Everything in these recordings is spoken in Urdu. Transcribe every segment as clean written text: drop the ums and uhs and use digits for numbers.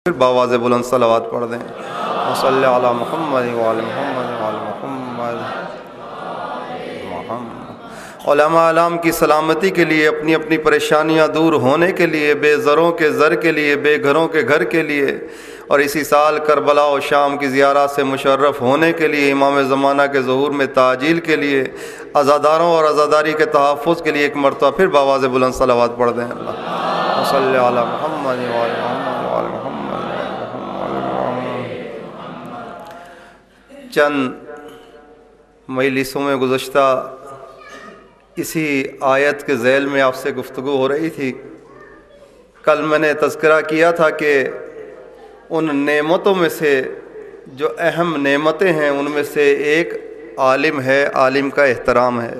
باواز بلند صلوات پڑھ دیں. صلی علی محمد وعلی محمد وعلی محمد. علماء علام کی سلامتی کے لیے، اپنی اپنی پریشانیاں دور ہونے کے لیے، بے زروں کے زر کے لیے، بے گھروں کے گھر کے لیے، اور اسی سال کربلا و شام کی زیارت سے مشرف ہونے کے لیے، امام زمانہ کے ظہور میں تعجیل کے لیے، عزاداروں اور عزاداری کے تحفظ کے لیے ایک مرتبہ پھر باواز بلند صلوات پڑھ دیں. اللہ صلی علی محمد وعلی محمد وعلی محمد. چند مجلسوں میں گزشتہ اسی آیت کے ذیل میں آپ سے گفتگو ہو رہی تھی. کل میں نے تذکرہ کیا تھا کہ ان نعمتوں میں سے جو اہم نعمتیں ہیں ان میں سے ایک عالم ہے، عالم کا احترام ہے،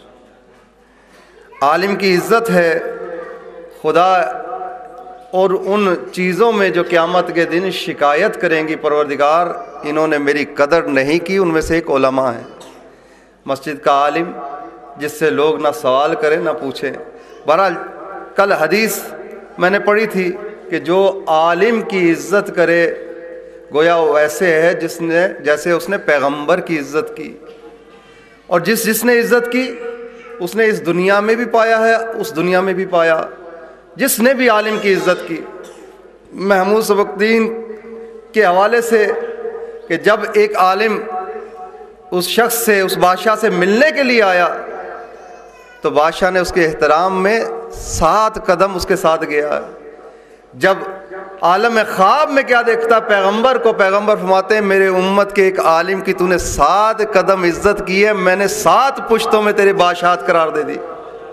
عالم کی عزت ہے. خدا اور ان چیزوں میں جو قیامت کے دن شکایت کریں گی پروردگار انہوں نے میری قدر نہیں کی، ان میں سے ایک علماء ہے. مسجد کا عالم جس سے لوگ نہ سوال کریں نہ پوچھیں. بہرحال کل حدیث میں نے پڑھی تھی کہ جو عالم کی عزت کرے گویا وہ ایسے ہے جیسے اس نے پیغمبر کی عزت کی، اور جس نے عزت کی اس نے اس دنیا میں بھی پایا ہے، اس دنیا میں بھی پایا. جس نے بھی عالم کی عزت کی. محمود سبکتگین کے حوالے سے کہ جب ایک عالم اس شخص سے، اس بادشاہ سے ملنے کے لیے آیا تو بادشاہ نے اس کے احترام میں 7 قدم اس کے ساتھ گیا. جب عالم خواب میں کیا دیکھتا پیغمبر کو، پیغمبر فرماتے ہیں میرے امت کے ایک عالم کی تو نے 7 قدم عزت کی ہے، میں نے 7 پشتوں میں تیری بادشاہت قرار دے دی.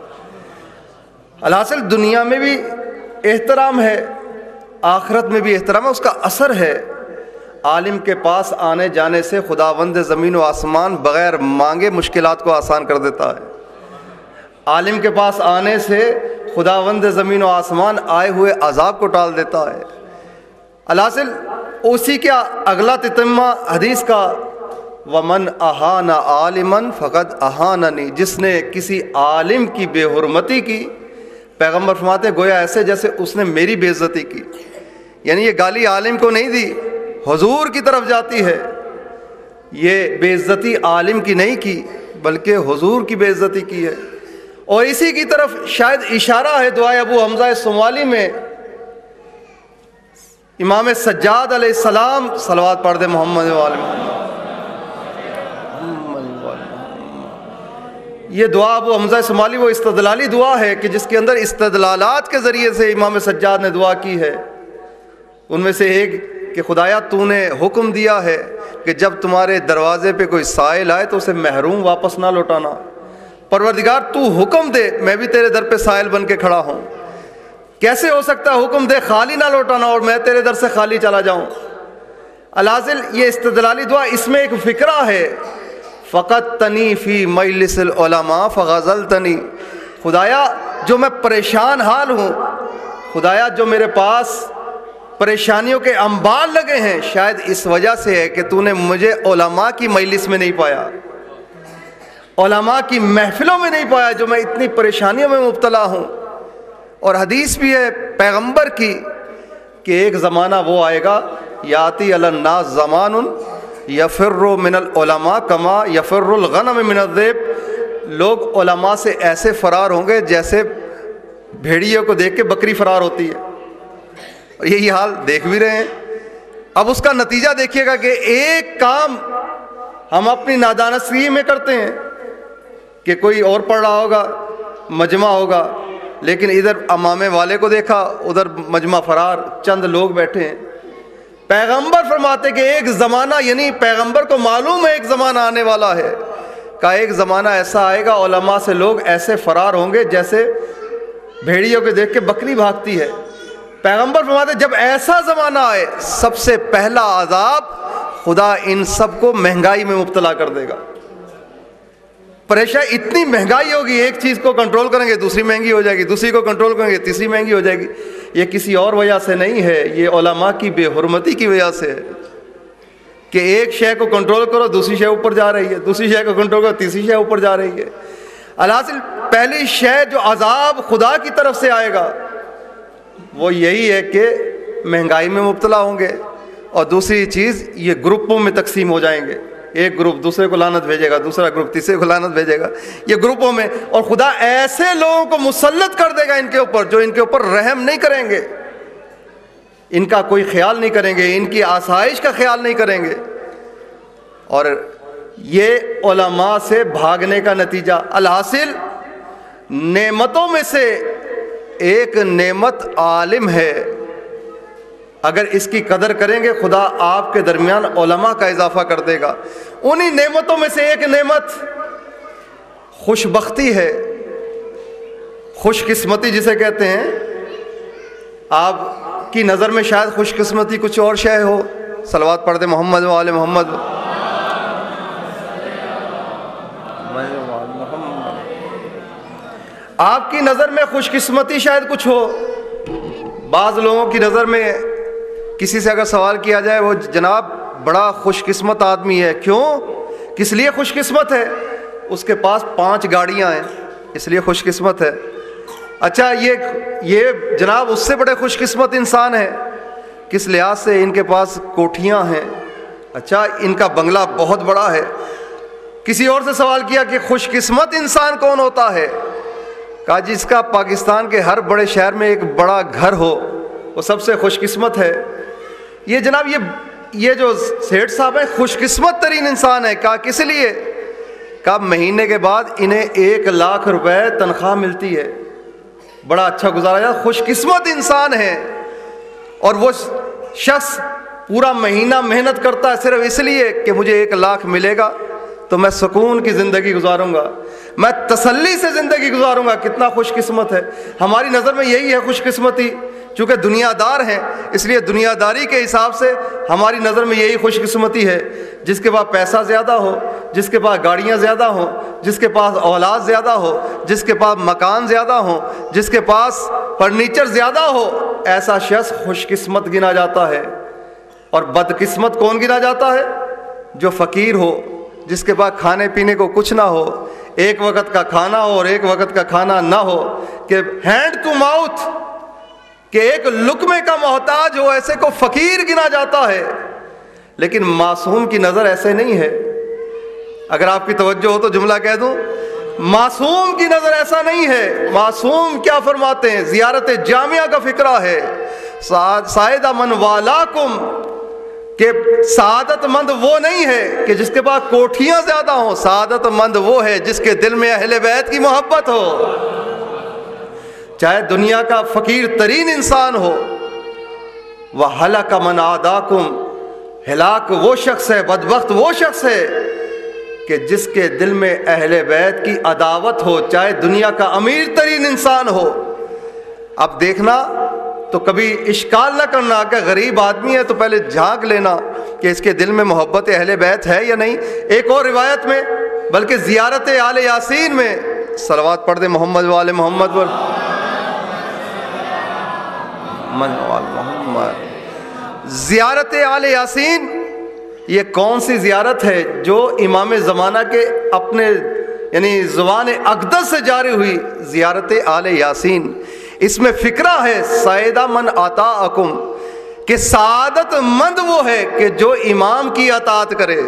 الحاصل دنیا میں بھی احترام ہے، آخرت میں بھی احترام ہے، اس کا اثر ہے. عالم کے پاس آنے جانے سے خداوند زمین و آسمان بغیر مانگے مشکلات کو آسان کر دیتا ہے. عالم کے پاس آنے سے خداوند زمین و آسمان آئے ہوئے عذاب کو ٹال دیتا ہے. الحاصل اسی کا اگلا تتمہ حدیث کا وَمَنْ أَهَانَ عَالِمًا فَقَدْ أَهَانَنِي، جس نے کسی عالم کی بے حرمتی کی، پیغمبر فرماتے گویا ایسے جیسے اس نے میری بے عزتی کی. یعنی یہ گالی عالم کو نہیں دی، حضور کی طرف جاتی ہے. یہ بے عزتی عالم کی نہیں کی بلکہ حضور کی بے عزتی کی ہے. اور اسی کی طرف شاید اشارہ ہے دعائے ابو حمزہ سموالی میں امام سجاد علیہ السلام صلوات پڑھ دے محمد وعلی محمد. یہ دعا ابو حمزہ سموالی وہ استدلالی دعا ہے کہ جس کے اندر استدلالات کے ذریعے سے امام سجاد نے دعا کی ہے. ان میں سے ایک کہ خدایا تو نے حکم دیا ہے کہ جب تمہارے دروازے پہ کوئی سائل آئے تو اسے محروم واپس نہ لوٹانا. پروردگار تو حکم دے میں بھی تیرے در پہ سائل بن کے کھڑا ہوں. کیسے ہو سکتا ہے حکم دے خالی نہ لوٹانا اور میں تیرے در سے خالی چلا جاؤں. الحاصل یہ استدلالی دعا، اس میں ایک فکرہ ہے فقدتنی فی مجلس العلماء فغزلتنی. خدایا جو میں پریشان حال ہوں، خدایا جو میرے پاس پریشانیوں کے انبار لگے ہیں شاید اس وجہ سے ہے کہ تو نے مجھے علماء کی مجلس میں نہیں پایا، علماء کی محفلوں میں نہیں پایا جو میں اتنی پریشانیوں میں مبتلا ہوں. اور حدیث بھی ہے پیغمبر کی کہ ایک زمانہ وہ آئے گا یاتی علی الناس زمان یفر من العلماء کما یفر الغنم من الذئب. لوگ علماء سے ایسے فرار ہوں گے جیسے بھیڑیوں کو دیکھ کے بکری فرار ہوتی ہے. اور یہی حال دیکھ بھی رہے ہیں. اب اس کا نتیجہ دیکھیے گا کہ ایک کام ہم اپنی نادانستگی میں کرتے ہیں کہ کوئی اور پڑھ رہا ہوگا، مجمع ہوگا، لیکن ادھر امامے والے کو دیکھا ادھر مجمع فرار، چند لوگ بیٹھے ہیں. پیغمبر فرماتے کہ ایک زمانہ، یعنی پیغمبر کو معلوم ہے ایک زمانہ آنے والا ہے، کہ ایک زمانہ ایسا آئے گا علماء سے لوگ ایسے فرار ہوں گے جیسے بھیڑیوں کو دیکھ کے بکری بھاگتی ہے. پیغمبر فرماتے جب ایسا زمانہ آئے سب سے پہلا عذاب خدا ان سب کو مہنگائی میں مبتلا کر دے گا. پریشانی اتنی مہنگائی ہوگی، ایک چیز کو کنٹرول کریں گے دوسری مہنگی ہو جائے گی، دوسری کو کنٹرول کریں گے تیسری مہنگی ہو جائے گی. یہ کسی اور وجہ سے نہیں ہے، یہ علماء کی بے حرمتی کی وجہ سے ہے کہ ایک شے کو کنٹرول کرو دوسری شے اوپر جا رہی ہے، دوسری شے کو کنٹرول کرو تیسری شے اوپر جا رہی ہے. الحاصل پہلی شے جو عذاب خدا کی طرف سے آئے گا وہ یہی ہے کہ مہنگائی میں مبتلا ہوں گے، اور دوسری چیز یہ گروپوں میں تقسیم ہو جائیں گے، ایک گروپ دوسرے کو لعنت بھیجے گا، دوسرا گروپ تیسرے کو لعنت بھیجے گا، یہ گروپوں میں، اور خدا ایسے لوگوں کو مسلط کر دے گا ان کے اوپر جو ان کے اوپر رحم نہیں کریں گے، ان کا کوئی خیال نہیں کریں گے، ان کی آسائش کا خیال نہیں کریں گے۔ اور یہ علماء سے بھاگنے کا نتیجہ۔ الحاصل نعمتوں میں سے ایک نعمت عالم ہے، اگر اس کی قدر کریں گے خدا آپ کے درمیان علماء کا اضافہ کر دے گا۔ انہی نعمتوں میں سے ایک نعمت خوش بختی ہے، خوش قسمتی جسے کہتے ہیں۔ آپ کی نظر میں شاید خوش قسمتی کچھ اور شے ہو، صلوات پڑھ دے محمد و آل محمد۔ آپ کی نظر میں خوش قسمتی شاید کچھ ہو، بعض لوگوں کی نظر میں کسی سے اگر سوال کیا جائے وہ جناب بڑا خوش قسمت آدمی ہے، کیوں؟ کس لیے خوش قسمت ہے؟ اس کے پاس 5 گاڑیاں ہیں اس لیے خوش قسمت ہے۔ اچھا یہ جناب اس سے بڑے خوش قسمت انسان ہے، کس لحاظ سے؟ ان کے پاس کوٹھیاں ہیں، اچھا ان کا بنگلہ بہت بڑا ہے۔ کسی اور سے سوال کیا کہ خوش قسمت انسان کون ہوتا ہے؟ کہا جس کا پاکستان کے ہر بڑے شہر میں ایک بڑا گھر ہو وہ سب سے خوش قسمت ہے۔ یہ جناب یہ جو سیٹھ صاحب ہیں خوش قسمت ترین انسان ہے۔ کہا کس لیے؟ کہا مہینے کے بعد انہیں 1 لاکھ روپے تنخواہ ملتی ہے، بڑا اچھا گزارا جاتا، خوش قسمت انسان ہے۔ اور وہ شخص پورا مہینہ محنت کرتا ہے صرف اس لیے کہ مجھے 1 لاکھ ملے گا تو میں سکون کی زندگی گزاروں گا، میں تسلی سے زندگی گزاروں گا۔ کتنا خوش قسمت ہے۔ ہماری نظر میں یہی ہے خوش قسمتی، چونکہ دنیا دار ہیں اس لیے دنیا داری کے حساب سے ہماری نظر میں یہی خوش قسمتی ہے۔ جس کے پاس پیسہ زیادہ ہو، جس کے پاس گاڑیاں زیادہ ہوں، جس کے پاس اولاد زیادہ ہو، جس کے پاس مکان زیادہ ہوں، جس کے پاس فرنیچر زیادہ ہو، ایسا شخص خوش قسمت گنا جاتا ہے۔ اور بدقسمت کون گنا جاتا ہے؟ جو فقیر ہو، جس کے پاس کھانے پینے کو کچھ نہ ہو، ایک وقت کا کھانا ہو اور ایک وقت کا کھانا نہ ہو، کہ ہینڈ ٹو ماؤتھ، کہ ایک لقمے کا محتاج ہو، ایسے کو فقیر گنا جاتا ہے۔ لیکن معصوم کی نظر ایسے نہیں ہے۔ اگر آپ کی توجہ ہو تو جملہ کہہ دوں، معصوم کی نظر ایسا نہیں ہے۔ معصوم کیا فرماتے ہیں؟ زیارت جامعہ کا فقرہ ہے، سائدہ من والاکم، کہ سعادت مند وہ نہیں ہے کہ جس کے پاس کوٹھیاں زیادہ ہوں، سعادت مند وہ ہے جس کے دل میں اہل بیت کی محبت ہو، چاہے دنیا کا فقیر ترین انسان ہو۔ وَهَلَكَ مَنْ عَادَاكُمْ، ہلاک وہ شخص ہے، بدبخت وہ شخص ہے کہ جس کے دل میں اہل بیت کی عداوت ہو، چاہے دنیا کا امیر ترین انسان ہو۔ اب دیکھنا تو کبھی اشکال نہ کرنا کہ غریب آدمی ہے تو پہلے جھانک لینا کہ اس کے دل میں محبت اہل بیت ہے یا نہیں۔ ایک اور روایت میں، بلکہ زیارت آل یاسین میں، صلوات پڑھ دے محمد و آل محمد پر، زیارت آل یاسین یہ کون سی زیارت ہے؟ جو امام زمانہ کے اپنے یعنی زبان اقدس سے جاری ہوئی زیارت آل یاسین۔ اس میں فکرہ ہے سائدہ من اطاعکم، کہ سعادت مند وہ ہے کہ جو امام کی اطاعت کرے۔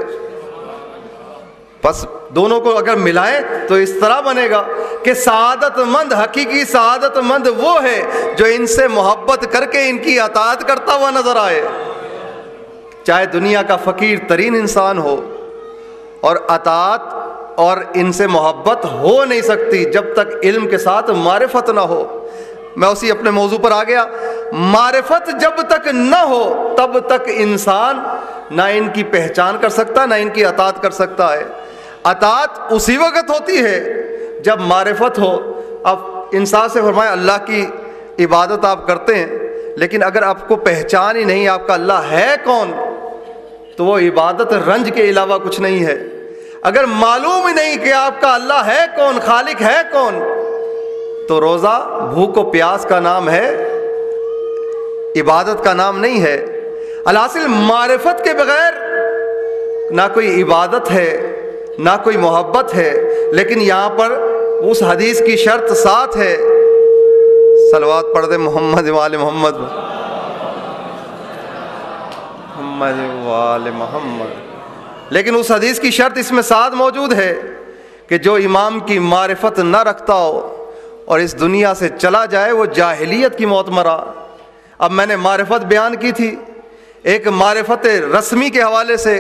پس دونوں کو اگر ملائیں تو اس طرح بنے گا کہ سعادت مند، حقیقی سعادت مند وہ ہے جو ان سے محبت کر کے ان کی اطاعت کرتا ہوا نظر آئے، چاہے دنیا کا فقیر ترین انسان ہو۔ اور اطاعت اور ان سے محبت ہو نہیں سکتی جب تک علم کے ساتھ معرفت نہ ہو۔ میں اسی اپنے موضوع پر آ گیا۔ معرفت جب تک نہ ہو تب تک انسان نہ ان کی پہچان کر سکتا، نہ ان کی اطاعت کر سکتا ہے۔ اطاعت اسی وقت ہوتی ہے جب معرفت ہو۔ اب انسان سے فرمایا اللہ کی عبادت آپ کرتے ہیں، لیکن اگر آپ کو پہچان ہی نہیں آپ کا اللہ ہے کون، تو وہ عبادت رنج کے علاوہ کچھ نہیں ہے۔ اگر معلوم ہی نہیں کہ آپ کا اللہ ہے کون، خالق ہے کون، تو روزہ بھوک و پیاس کا نام ہے، عبادت کا نام نہیں ہے۔ الحاصل معرفت کے بغیر نہ کوئی عبادت ہے نہ کوئی محبت ہے۔ لیکن یہاں پر اس حدیث کی شرط ساتھ ہے، صلوات پڑھ دے محمد و آل محمد۔ محمد وآل محمد. لیکن اس حدیث کی شرط اس میں ساتھ موجود ہے کہ جو امام کی معرفت نہ رکھتا ہو اور اس دنیا سے چلا جائے وہ جاہلیت کی موت مرا. اب میں نے معرفت بیان کی تھی، ایک معرفت رسمی کے حوالے سے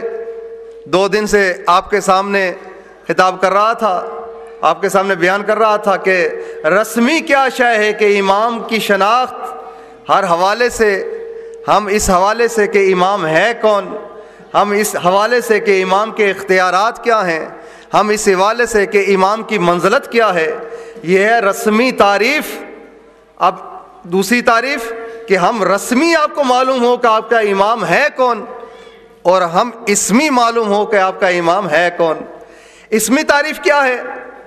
2 دن سے آپ کے سامنے خطاب کر رہا تھا، آپ کے سامنے بیان کر رہا تھا کہ رسمی کیا شے ہے، کہ امام کی شناخت ہر حوالے سے، ہم اس حوالے سے کہ امام ہے کون، ہم اس حوالے سے کہ امام کے اختیارات کیا ہیں، ہم اس حوالے سے کہ امام کی منزلت کیا ہے، یہ ہے رسمی تعریف. اب دوسری تعریف کہ ہم رسمی آپ کو معلوم ہو کہ آپ کا امام ہے کون، اور ہم اسمی معلوم ہو کہ آپ کا امام ہے کون. اسمی تعریف کیا ہے؟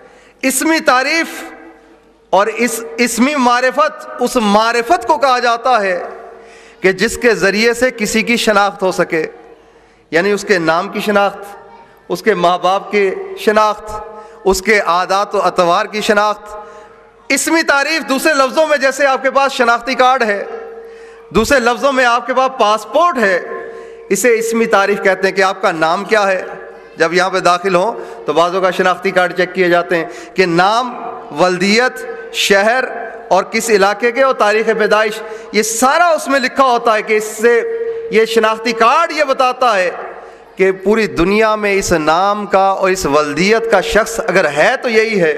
اسمی تعریف اور اس اسمی معرفت اس معرفت کو کہا جاتا ہے کہ جس کے ذریعے سے کسی کی شناخت ہو سکے، یعنی اس کے نام کی شناخت، اس کے ماں باپ کی شناخت، اس کے عادات و اطوار کی شناخت. اسمی تعریف دوسرے لفظوں میں جیسے آپ کے پاس شناختی کارڈ ہے، دوسرے لفظوں میں آپ کے پاس پاسپورٹ ہے، اسے اسمی تعریف کہتے ہیں کہ آپ کا نام کیا ہے. جب یہاں پہ داخل ہوں تو بعضوں کا شناختی کارڈ چیک کیے جاتے ہیں کہ نام، ولدیت، شہر اور کس علاقے کے اور تاریخ پیدائش، یہ سارا اس میں لکھا ہوتا ہے کہ اس سے یہ شناختی کارڈ یہ بتاتا ہے کہ پوری دنیا میں اس نام کا اور اس ولدیت کا شخص اگر ہے تو یہی ہے.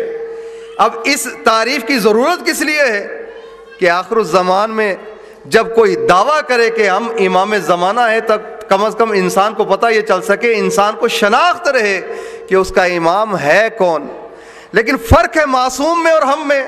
اب اس تعریف کی ضرورت کس لیے ہے کہ آخر الزمان میں جب کوئی دعویٰ کرے کہ ہم امام زمانہ ہیں تب کم از کم انسان کو پتہ یہ چل سکے، انسان کو شناخت رہے کہ اس کا امام ہے کون. لیکن فرق ہے معصوم میں اور ہم میں.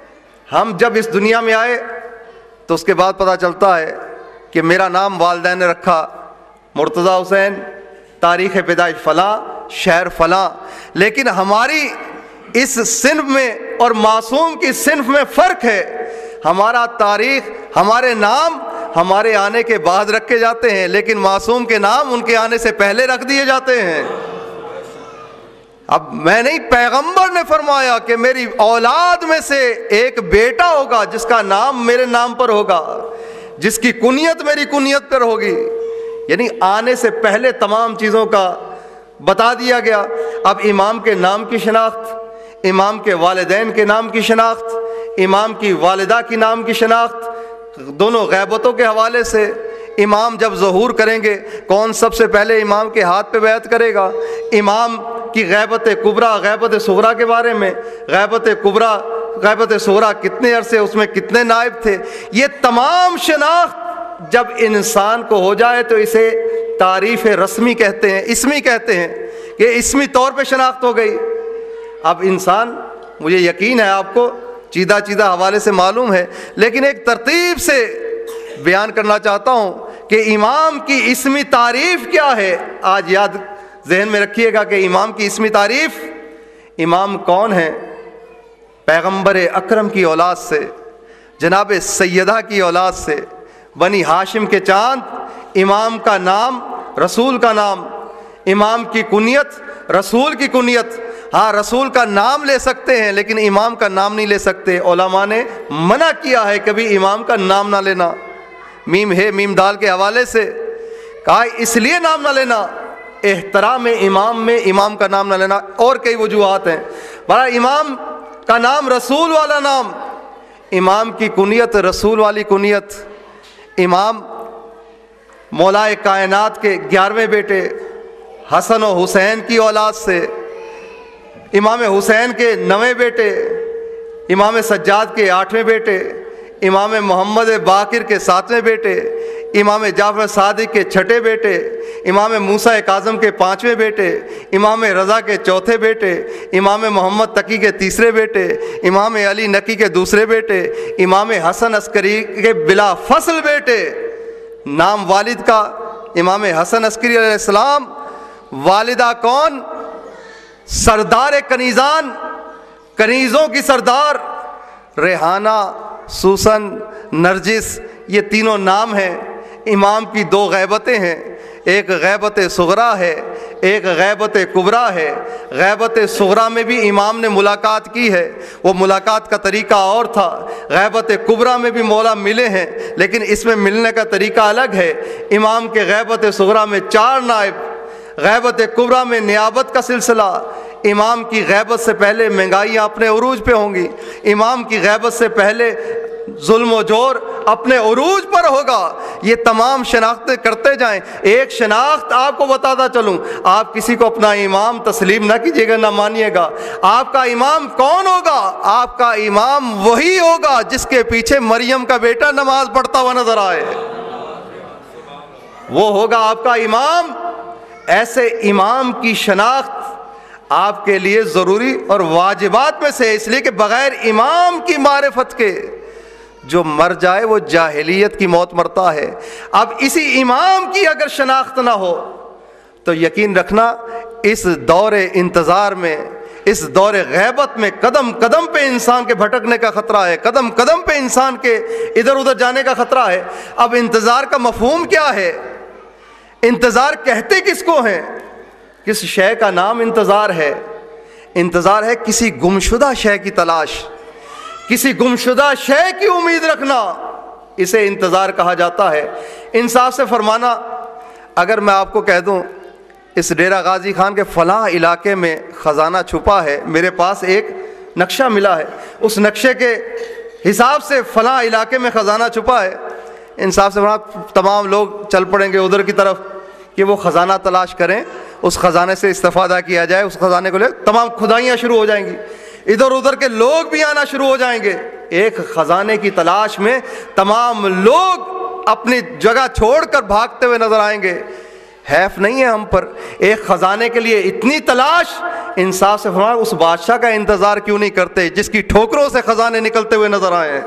ہم جب اس دنیا میں آئے تو اس کے بعد پتہ چلتا ہے کہ میرا نام والدین نے رکھا مرتضیٰ حسین، تاریخ پیدائش فلاں، شہر فلاں، لیکن ہماری اس صنف میں اور معصوم کی صنف میں فرق ہے. ہمارا تاریخ، ہمارے نام ہمارے آنے کے بعد رکھے جاتے ہیں، لیکن معصوم کے نام ان کے آنے سے پہلے رکھ دیے جاتے ہیں. اب میں نہیں، پیغمبر نے فرمایا کہ میری اولاد میں سے ایک بیٹا ہوگا جس کا نام میرے نام پر ہوگا، جس کی کنیت میری کنیت پر ہوگی. یعنی آنے سے پہلے تمام چیزوں کا بتا دیا گیا. اب امام کے نام کی شناخت، امام کے والدین کے نام کی شناخت، امام کی والدہ کی نام کی شناخت، دونوں غیبتوں کے حوالے سے. امام جب ظہور کریں گے کون سب سے پہلے امام کے ہاتھ پہ بیعت کرے گا، امام کی غیبت کبریٰ، غیبت صغریٰ کے بارے میں، غیبت کبریٰ، غیبت صغریٰ کتنے عرصے اس میں کتنے نائب تھے، یہ تمام شناخت جب انسان کو ہو جائے تو اسے تعریف رسمی کہتے ہیں، اسمی کہتے ہیں کہ اسمی طور پہ شناخت ہو گئی. اب انسان، مجھے یقین ہے آپ کو چیدہ حوالے سے معلوم ہے، لیکن ایک ترتیب سے بیان کرنا چاہتا ہوں کہ امام کی اسمی تعریف کیا ہے. آج یاد ذہن میں رکھیے گا کہ امام کی اسمی تعریف، امام کون ہے؟ پیغمبر اکرم کی اولاد سے، جناب سیدہ کی اولاد سے، بنی ہاشم کے چاند. امام کا نام رسول کا نام، امام کی کنیت رسول کی کنیت. ہاں رسول کا نام لے سکتے ہیں لیکن امام کا نام نہیں لے سکتے. علماء نے منع کیا ہے کبھی امام کا نام نہ لینا. میم ہے میم دال کے حوالے سے کہا اس لیے نام نہ لینا، احترام امام میں امام کا نام نہ لینا. اور کئی وجوہات ہیں. بڑا امام کا نام رسول والا نام، امام کی کنیت رسول والی کنیت. امام مولائے کائنات کے 11ویں بیٹے حسن و حسین کی اولاد سے، امام حسین کے 9ویں بیٹے، امام سجاد کے 8ویں بیٹے، امام محمد باقر کے 7ویں بیٹے، امام جعفر صادق کے 6ٹھے بیٹے، امام موسیٰ کاظم کے 5ویں بیٹے، امام رضا کے 4تھے بیٹے، امام محمد تقی کے 3رے بیٹے، امام علی نقی کے 2سرے بیٹے، امام حسن عسکری کے بلا فصل بیٹے. نام والد کا امام حسن عسکری علیہ السلام، والدہ کون؟ سردار کنیزان، کنیزوں کی سردار، ریحانہ، سوسن، نرجس، یہ تینوں نام ہیں. امام کی 2 غیبتیں ہیں، ایک غیبت صغریٰ ہے، ایک غیبت کبریٰ ہے، غیبت صغریٰ میں بھی امام نے ملاقات کی ہے، وہ ملاقات کا طریقہ اور تھا۔ غیبت کبریٰ میں بھی مولا ملے ہیں، لیکن اس میں ملنے کا طریقہ الگ ہے۔ امام کے غیبت صغریٰ میں 4 نائب، غیبت کبریٰ میں نیابت کا سلسلہ۔ امام کی غیبت سے پہلے مہنگائیاں اپنے عروج پہ ہوں گی، امام کی غیبت سے پہلے ظلم و جور اپنے عروج پر ہوگا۔ یہ تمام شناختیں کرتے جائیں۔ ایک شناخت آپ کو بتاتا چلوں، آپ کسی کو اپنا امام تسلیم نہ کیجیے گا، نہ مانیے گا۔ آپ کا امام کون ہوگا؟ آپ کا امام وہی ہوگا جس کے پیچھے مریم کا بیٹا نماز پڑھتا ہوا نظر آئے، وہ ہوگا آپ کا امام۔ ایسے امام کی شناخت آپ کے لیے ضروری اور واجبات میں سے، اس لیے کہ بغیر امام کی معرفت کے جو مر جائے وہ جاہلیت کی موت مرتا ہے۔ اب اسی امام کی اگر شناخت نہ ہو تو یقین رکھنا اس دور انتظار میں، اس دور غیبت میں قدم قدم پہ انسان کے بھٹکنے کا خطرہ ہے، قدم قدم پہ انسان کے ادھر ادھر جانے کا خطرہ ہے۔ اب انتظار کا مفہوم کیا ہے؟ انتظار کہتے کس کو ہیں؟ کس شے کا نام انتظار ہے؟ انتظار ہے کسی گمشدہ شے کی تلاش، کسی گمشدہ شے کی امید رکھنا، اسے انتظار کہا جاتا ہے۔ انصاف سے فرمانا، اگر میں آپ کو کہہ دوں اس ڈیرہ غازی خان کے فلاں علاقے میں خزانہ چھپا ہے، میرے پاس ایک نقشہ ملا ہے، اس نقشے کے حساب سے فلاں علاقے میں خزانہ چھپا ہے، انصاف سے فرمانا تمام لوگ چل پڑیں گے ادھر کی طرف کہ وہ خزانہ تلاش کریں، اس خزانے سے استفادہ کیا جائے، اس خزانے کو لے، تمام کھدائیاں شروع ہو جائیں گی، ادھر ادھر کے لوگ بھی آنا شروع ہو جائیں گے۔ ایک خزانے کی تلاش میں تمام لوگ اپنی جگہ چھوڑ کر بھاگتے ہوئے نظر آئیں گے۔ حیف نہیں ہے ہم پر ایک خزانے کے لیے اتنی تلاش؟ انصاف سے فرمایا اس بادشاہ کا انتظار کیوں نہیں کرتے جس کی ٹھوکروں سے خزانے نکلتے ہوئے نظر آئے ہیں؟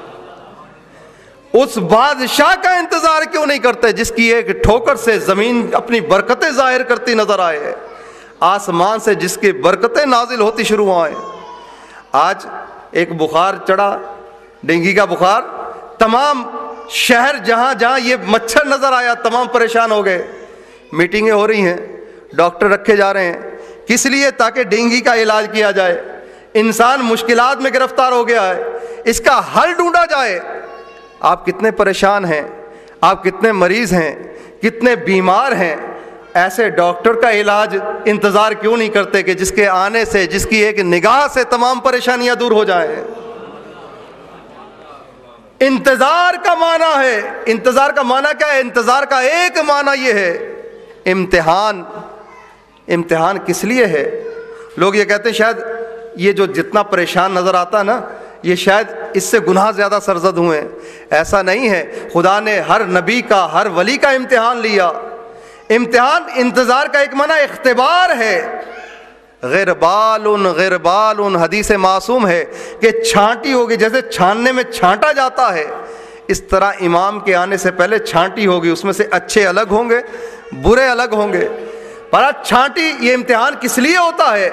اس بادشاہ کا انتظار کیوں نہیں کرتے جس کی ایک ٹھوکر سے زمین اپنی برکتیں ظاہر کرتی نظر آئے، آسمان سے جس کی برکتیں نازل ہوتی شروع ہوئیں؟ آج ایک بخار چڑھا، ڈینگی کا بخار، تمام شہر جہاں جہاں یہ مچھر نظر آیا تمام پریشان ہو گئے، میٹنگیں ہو رہی ہیں، ڈاکٹر رکھے جا رہے ہیں، کس لیے؟ تاکہ ڈینگی کا علاج کیا جائے۔ انسان مشکلات میں گرفتار ہو گیا ہے، اس کا حل ڈھونڈا جائے۔ آپ کتنے پریشان ہیں، آپ کتنے مریض ہیں، کتنے بیمار ہیں، ایسے ڈاکٹر کا علاج انتظار کیوں نہیں کرتے کہ جس کے آنے سے، جس کی ایک نگاہ سے تمام پریشانیاں دور ہو جائیں؟ انتظار کا معنی ہے، انتظار کا معنی کیا ہے؟ انتظار کا ایک معنی یہ ہے امتحان۔ امتحان کس لیے ہے؟ لوگ یہ کہتے ہیں شاید یہ جو جتنا پریشان نظر آتا ہے نا، یہ شاید اس سے گناہ زیادہ سرزد ہوئے ہیں۔ ایسا نہیں ہے، خدا نے ہر نبی کا، ہر ولی کا امتحان لیا۔ امتحان، انتظار کا ایک معنی اختبار ہے۔ غربال غربال حدیث معصوم ہے کہ چھانٹی ہوگی، جیسے چھاننے میں چھانٹا جاتا ہے، اس طرح امام کے آنے سے پہلے چھانٹی ہوگی، اس میں سے اچھے الگ ہوں گے، برے الگ ہوں گے۔ پر چھانٹی، یہ امتحان کس لیے ہوتا ہے؟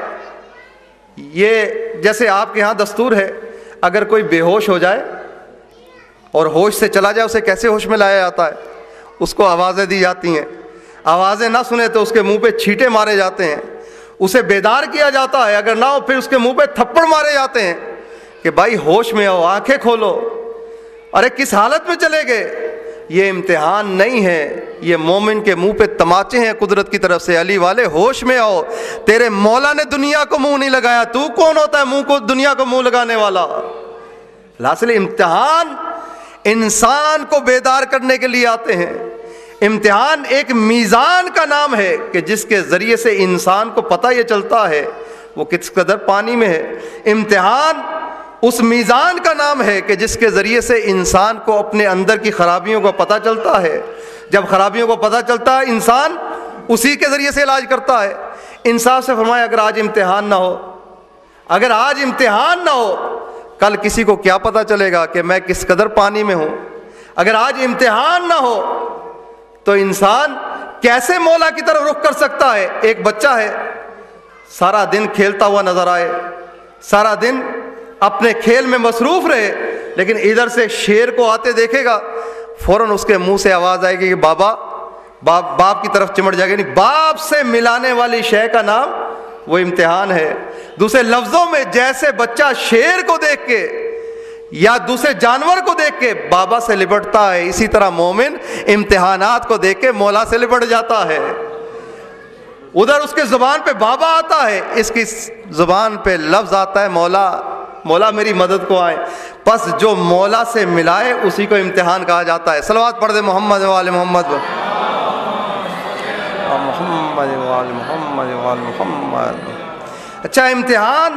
یہ جیسے آپ کے یہاں دستور ہے، اگر کوئی بے ہوش ہو جائے اور ہوش سے چلا جائے، اسے کیسے ہوش میں لایا جاتا ہے؟ اس کو آوازیں دی جاتی ہیں، آوازیں نہ سنے تو اس کے منہ پہ چھینٹے مارے جاتے ہیں، اسے بیدار کیا جاتا ہے، اگر نہ ہو پھر اس کے منہ پہ تھپڑ مارے جاتے ہیں کہ بھائی ہوش میں آؤ، آنکھیں کھولو۔ ارے کس حالت میں چلے گئے؟ یہ امتحان نہیں ہے، یہ مومن کے منہ پہ تماچے ہیں قدرت کی طرف سے۔ علی والے ہوش میں آؤ، تیرے مولا نے دنیا کو منہ نہیں لگایا، تو کون ہوتا ہے منہ کو دنیا کو منہ لگانے والا؟ حاصل امتحان انسان کو بیدار کرنے کے لیے آتے ہیں۔ امتحان ایک میزان کا نام ہے کہ جس کے ذریعے سے انسان کو پتہ یہ چلتا ہے وہ کس قدر پانی میں ہے۔ امتحان اس میزان کا نام ہے کہ جس کے ذریعے سے انسان کو اپنے اندر کی خرابیوں کو پتہ چلتا ہے۔ جب خرابیوں کو پتہ چلتا ہے انسان اسی کے ذریعے سے علاج کرتا ہے۔ انصاف سے فرمایا اگر آج امتحان نہ ہو، اگر آج امتحان نہ ہو، کل کسی کو کیا پتہ چلے گا کہ میں کس قدر پانی میں ہوں؟ اگر آج امتحان نہ ہو تو انسان کیسے مولا کی طرف رخ کر سکتا ہے؟ ایک بچہ ہے، سارا دن کھیلتا ہوا نظر آئے، سارا دن اپنے کھیل میں مصروف رہے، لیکن ادھر سے شیر کو آتے دیکھے گا، فوراً اس کے منہ سے آواز آئے گی کہ بابا باپ کی طرف چمٹ جائے گا. نہیں, باپ سے ملانے والی شے کا نام وہ امتحان ہے. دوسرے لفظوں میں جیسے بچہ شیر کو دیکھ کے یا دوسرے جانور کو دیکھ کے بابا سے لپٹتا ہے, اسی طرح مومن امتحانات کو دیکھ کے مولا سے لپٹ جاتا ہے. ادھر اس کے زبان پہ بابا آتا ہے, اس کی زبان پہ لفظ آتا ہے مولا. مولا میری مدد کو آئے. پس جو مولا سے ملائے اسی کو امتحان کہا جاتا ہے. صلوات پڑھ دے محمد وآل محمد محمد وآل محمد وآل محمد. اچھا, امتحان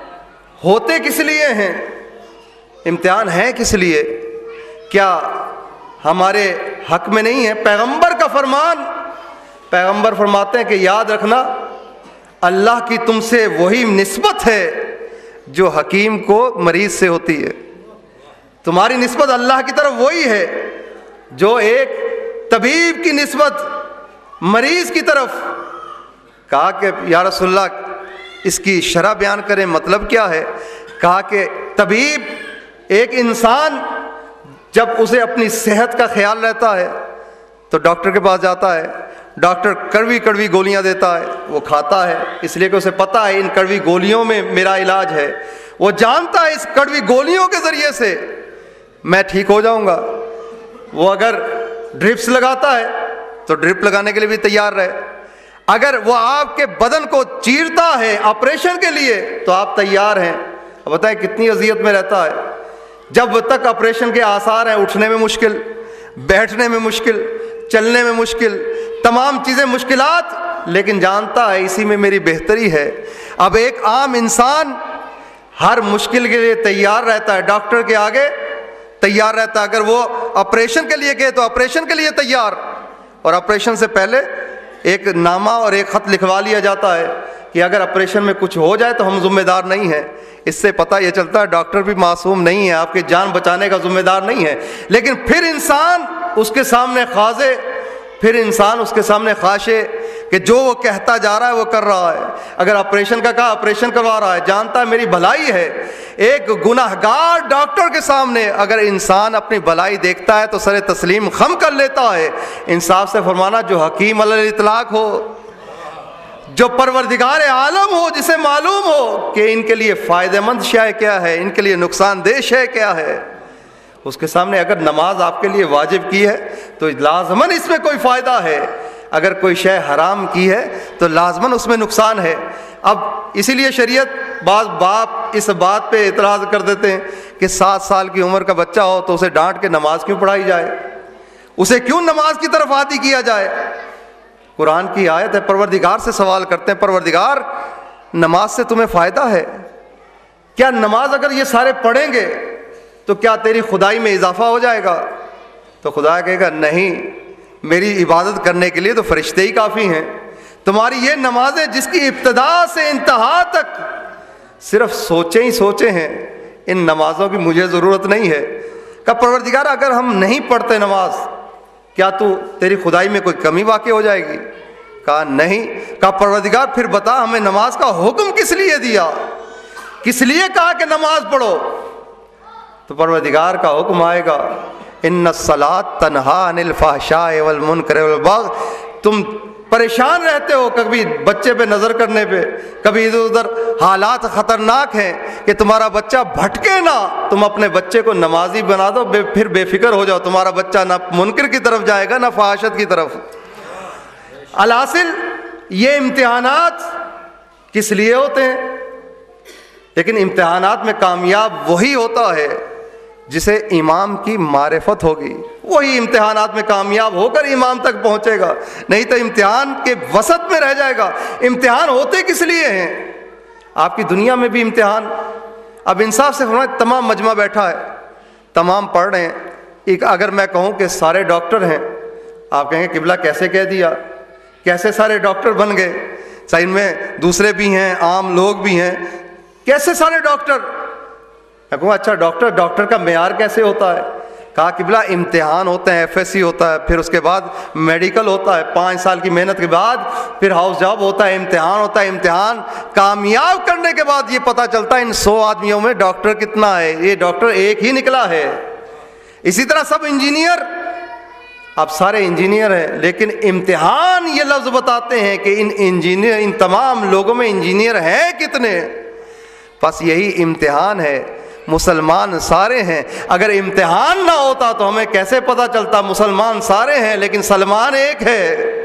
ہوتے کس لیے ہیں؟ امتحان ہے کس لیے؟ کیا ہمارے حق میں نہیں ہے؟ پیغمبر کا فرمان, پیغمبر فرماتے ہیں کہ یاد رکھنا اللہ کی تم سے وہی نسبت ہے جو حکیم کو مریض سے ہوتی ہے. تمہاری نسبت اللہ کی طرف وہی ہے جو ایک طبیب کی نسبت مریض کی طرف. کہا کہ یا رسول اللہ اس کی شرح بیان کریں, مطلب کیا ہے؟ کہا کہ طبیب ایک انسان جب اسے اپنی صحت کا خیال رہتا ہے تو ڈاکٹر کے پاس جاتا ہے, ڈاکٹر کڑوی کڑوی گولیاں دیتا ہے, وہ کھاتا ہے اس لیے کہ اسے پتہ ہے ان کڑوی گولیوں میں میرا علاج ہے. وہ جانتا ہے اس کڑوی گولیوں کے ذریعے سے میں ٹھیک ہو جاؤں گا. وہ اگر ڈرپس لگاتا ہے تو ڈرپ لگانے کے لیے بھی تیار رہے. اگر وہ آپ کے بدن کو چیرتا ہے آپریشن کے لیے تو آپ تیار ہیں. اب بتائیں کتنی اذیت میں رہتا ہے. جب تک آپریشن کے آثار ہیں, اٹھنے میں مشکل, بیٹھنے میں مشکل, چلنے میں مشکل, تمام چیزیں مشکلات, لیکن جانتا ہے اسی میں میری بہتری ہے. اب ایک عام انسان ہر مشکل کے لیے تیار رہتا ہے, ڈاکٹر کے آگے تیار رہتا ہے. اگر وہ آپریشن کے لیے گئے تو آپریشن کے لیے تیار, اور آپریشن سے پہلے ایک نامہ اور ایک خط لکھوا لیا جاتا ہے کہ اگر آپریشن میں کچھ ہو جائے تو ہم ذمہ دار نہیں ہیں. اس سے پتہ یہ چلتا ہے ڈاکٹر بھی معصوم نہیں ہے, آپ کی جان بچانے کا ذمہ دار نہیں ہے. لیکن پھر انسان اس کے سامنے خاضع, پھر انسان اس کے سامنے خاشع کہ جو وہ کہتا جا رہا ہے وہ کر رہا ہے. اگر آپریشن کا کہا آپریشن کروا رہا ہے, جانتا ہے میری بھلائی ہے. ایک گناہگار ڈاکٹر کے سامنے اگر انسان اپنی بھلائی دیکھتا ہے تو سر تسلیم خم کر لیتا ہے. انصاف سے فرمانا جو حکیم علی الاطلاق ہو, جو پروردگار عالم ہو, جسے معلوم ہو کہ ان کے لیے فائدہ مند شے کیا ہے, ان کے لیے نقصان دہ شے کیا ہے, اس کے سامنے اگر نماز آپ کے لیے واجب کی ہے تو لازماً اس میں کوئی فائدہ ہے. اگر کوئی شے حرام کی ہے تو لازماً اس میں نقصان ہے. اب اسی لیے شریعت, بعض باپ اس بات پہ اعتراض کر دیتے ہیں کہ 7 سال کی عمر کا بچہ ہو تو اسے ڈانٹ کے نماز کیوں پڑھائی جائے, اسے کیوں نماز کی طرف عادی کیا جائے. قرآن کی آیت ہے, پروردگار سے سوال کرتے ہیں, پروردگار نماز سے تمہیں فائدہ ہے کیا؟ نماز اگر یہ سارے پڑھیں گے تو کیا تیری خدائی میں اضافہ ہو جائے گا؟ تو خدا کہے گا نہیں, میری عبادت کرنے کے لیے تو فرشتے ہی کافی ہیں. تمہاری یہ نمازیں جس کی ابتدا سے انتہا تک صرف سوچیں ہی سوچے ہیں, ان نمازوں کی مجھے ضرورت نہیں ہے. کہ پروردگار اگر ہم نہیں پڑھتے نماز کیا تیری خدائی میں کوئی کمی واقع ہو جائے گی؟ کہا نہیں. کہا پروردگار پھر بتا ہمیں نماز کا حکم کس لیے دیا, کس لیے کہا کہ نماز پڑھو؟ تو پروردگار کا حکم آئے گا, ان الصلاۃ تنہا عن الفحشاء والمنکر والبغی. تم پریشان رہتے ہو کبھی بچے پہ نظر کرنے پہ, کبھی ادھر ادھر حالات خطرناک ہیں کہ تمہارا بچہ بھٹکے نہ, تم اپنے بچے کو نمازی بنا دو, پھر بے فکر ہو جاؤ, تمہارا بچہ نہ منکر کی طرف جائے گا نہ فحاشت کی طرف. الحاصل یہ امتحانات کس لیے ہوتے ہیں؟ لیکن امتحانات میں کامیاب وہی ہوتا ہے جسے امام کی معرفت ہوگی, وہی امتحانات میں کامیاب ہو کر امام تک پہنچے گا, نہیں تو امتحان کے وسط میں رہ جائے گا. امتحان ہوتے کس لیے ہیں؟ آپ کی دنیا میں بھی امتحان. اب انصاف سے فرمائیں, تمام مجمع بیٹھا ہے, تمام پڑھ رہے ہیں. ایک اگر میں کہوں کہ سارے ڈاکٹر ہیں, آپ کہیں گے قبلہ کیسے کہہ دیا, کیسے سارے ڈاکٹر بن گئے؟ سائن میں دوسرے بھی ہیں, عام لوگ بھی ہیں, کیسے سارے ڈاکٹر؟ میں کہوں اچھا ڈاکٹر کا معیار کیسے ہوتا ہے؟ کہا قبلہ امتحان ہوتے ہیں, FSC ہوتا ہے, پھر اس کے بعد میڈیکل ہوتا ہے, 5 سال کی محنت کے بعد پھر ہاؤس جاب ہوتا ہے, امتحان ہوتا ہے. امتحان کامیاب کرنے کے بعد یہ پتہ چلتا ہے ان 100 آدمیوں میں ڈاکٹر کتنا ہے, یہ ڈاکٹر ایک ہی نکلا ہے. اسی طرح سب انجینئر آپ سارے انجینئر ہیں، لیکن امتحان یہ لفظ بتاتے ہیں کہ ان تمام لوگوں میں انجینئر ہیں کتنے؟ بس یہی امتحان ہے، مسلمان سارے ہیں۔ اگر امتحان نہ ہوتا تو ہمیں کیسے پتہ چلتا مسلمان سارے ہیں لیکن سلمان ایک ہے؟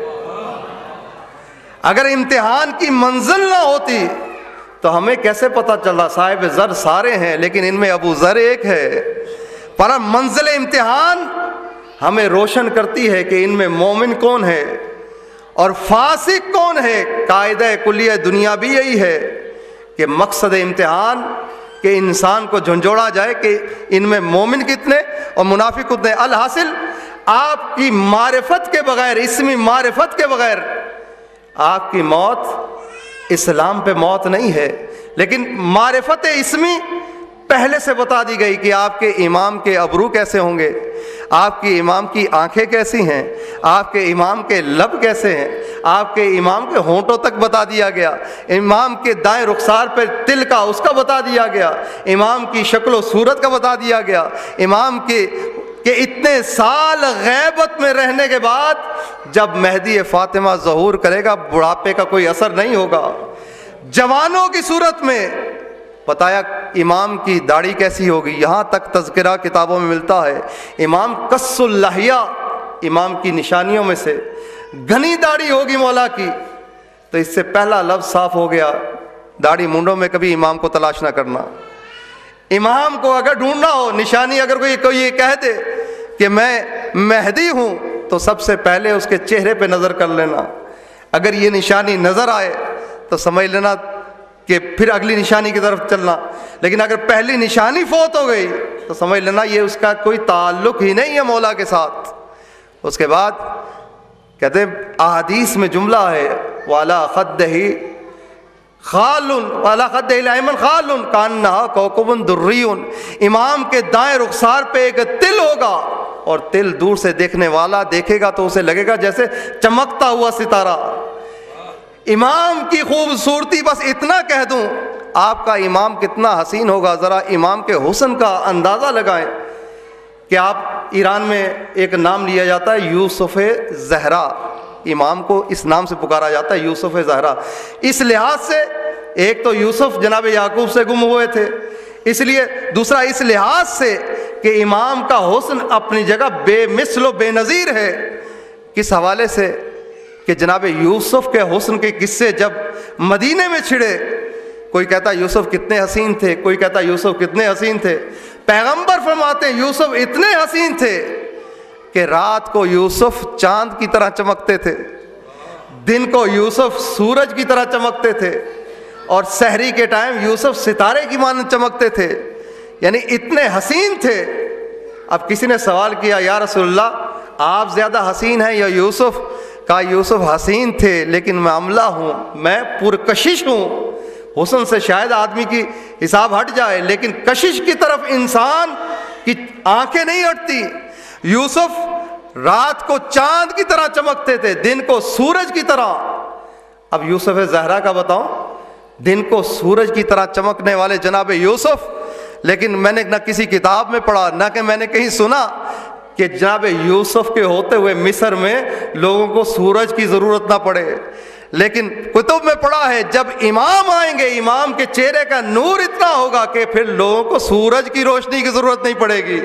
اگر امتحان کی منزل نہ ہوتی تو ہمیں کیسے پتہ چلا صاحب زر سارے ہیں لیکن ان میں ابو ذر ایک ہے؟ پر منزل امتحان ہمیں روشن کرتی ہے کہ ان میں مومن کون ہے اور فاسق کون ہے۔ قاعدہ کلیہ دنیا بھی یہی ہے کہ مقصد امتحان کہ انسان کو جھنجھوڑا جائے کہ ان میں مومن کتنے اور منافق کتنے۔ الحاصل آپ کی معرفت کے بغیر، اسمی معرفت کے بغیر آپ کی موت اسلام پہ موت نہیں ہے، لیکن معرفت اسمی پہلے سے بتا دی گئی کہ آپ کے امام کے ابرو کیسے ہوں گے، آپ کے امام کی آنکھیں کیسی ہیں، آپ کے امام کے لب کیسے ہیں، آپ کے امام کے ہونٹوں تک بتا دیا گیا، امام کے دائیں رخسار پہ تل کا اس کا بتا دیا گیا، امام کی شکل و صورت کا بتا دیا گیا، امام کے کہ اتنے سال غیبت میں رہنے کے بعد جب مہدی فاطمہ ظہور کرے گا بڑھاپے کا کوئی اثر نہیں ہوگا۔ جوانوں کی صورت میں بتایا امام کی داڑھی کیسی ہوگی، یہاں تک تذکرہ کتابوں میں ملتا ہے۔ امام قص اللحیہ، امام کی نشانیوں میں سے گھنی داڑھی ہوگی مولا کی، تو اس سے پہلا لفظ صاف ہو گیا، داڑھی مونڈوں میں کبھی امام کو تلاش نہ کرنا۔ امام کو اگر ڈھونڈنا ہو نشانی، اگر کوئی یہ کہہ دے کہ میں مہدی ہوں تو سب سے پہلے اس کے چہرے پہ نظر کر لینا، اگر یہ نشانی نظر آئے تو سمجھ لینا کہ پھر اگلی نشانی کی طرف چلنا، لیکن اگر پہلی نشانی فوت ہو گئی تو سمجھ لینا یہ اس کا کوئی تعلق ہی نہیں ہے مولا کے ساتھ۔ اس کے بعد کہتے ہیں احادیث میں جملہ ہے والا خدہ خال والا خدہ الایمن خال کانہا کوکب دری، امام کے دائیں رخسار پہ ایک تل ہوگا اور تل دور سے دیکھنے والا دیکھے گا تو اسے لگے گا جیسے چمکتا ہوا ستارہ۔ امام کی خوبصورتی، بس اتنا کہہ دوں آپ کا امام کتنا حسین ہوگا، ذرا امام کے حسن کا اندازہ لگائیں کہ آپ ایران میں ایک نام لیا جاتا ہے یوسف زہرا، امام کو اس نام سے پکارا جاتا ہے یوسف زہرا، اس لحاظ سے ایک تو یوسف جناب یعقوب سے گم ہوئے تھے اس لیے، دوسرا اس لحاظ سے کہ امام کا حسن اپنی جگہ بے مثل و بے نظیر ہے۔ کس حوالے سے کہ جناب یوسف کے حسن کے قصے جب مدینے میں چھڑے، کوئی کہتا یوسف کتنے حسین تھے، کوئی کہتا یوسف کتنے حسین تھے، پیغمبر فرماتے ہیں یوسف اتنے حسین تھے کہ رات کو یوسف چاند کی طرح چمکتے تھے، دن کو یوسف سورج کی طرح چمکتے تھے، اور سحری کے ٹائم یوسف ستارے کی مانند چمکتے تھے، یعنی اتنے حسین تھے۔ اب کسی نے سوال کیا یا رسول اللہ آپ زیادہ حسین ہیں یا یوسف؟ کہا یوسف حسین تھے لیکن میں عملہ ہوں، میں پرکشش ہوں۔ حسن سے شاید آدمی کی حساب ہٹ جائے لیکن کشش کی طرف انسان کی آنکھیں نہیں ہٹتی۔ یوسف رات کو چاند کی طرح چمکتے تھے، دن کو سورج کی طرح۔ اب یوسف زہرا کا بتاؤں، دن کو سورج کی طرح چمکنے والے جناب یوسف، لیکن میں نے نہ کسی کتاب میں پڑھا نہ کہ میں نے کہیں سنا کہ جناب یوسف کے ہوتے ہوئے مصر میں لوگوں کو سورج کی ضرورت نہ پڑے، لیکن کتب میں پڑھا ہے جب امام آئیں گے امام کے چہرے کا نور اتنا ہوگا کہ پھر لوگوں کو سورج کی روشنی کی ضرورت نہیں پڑے گی۔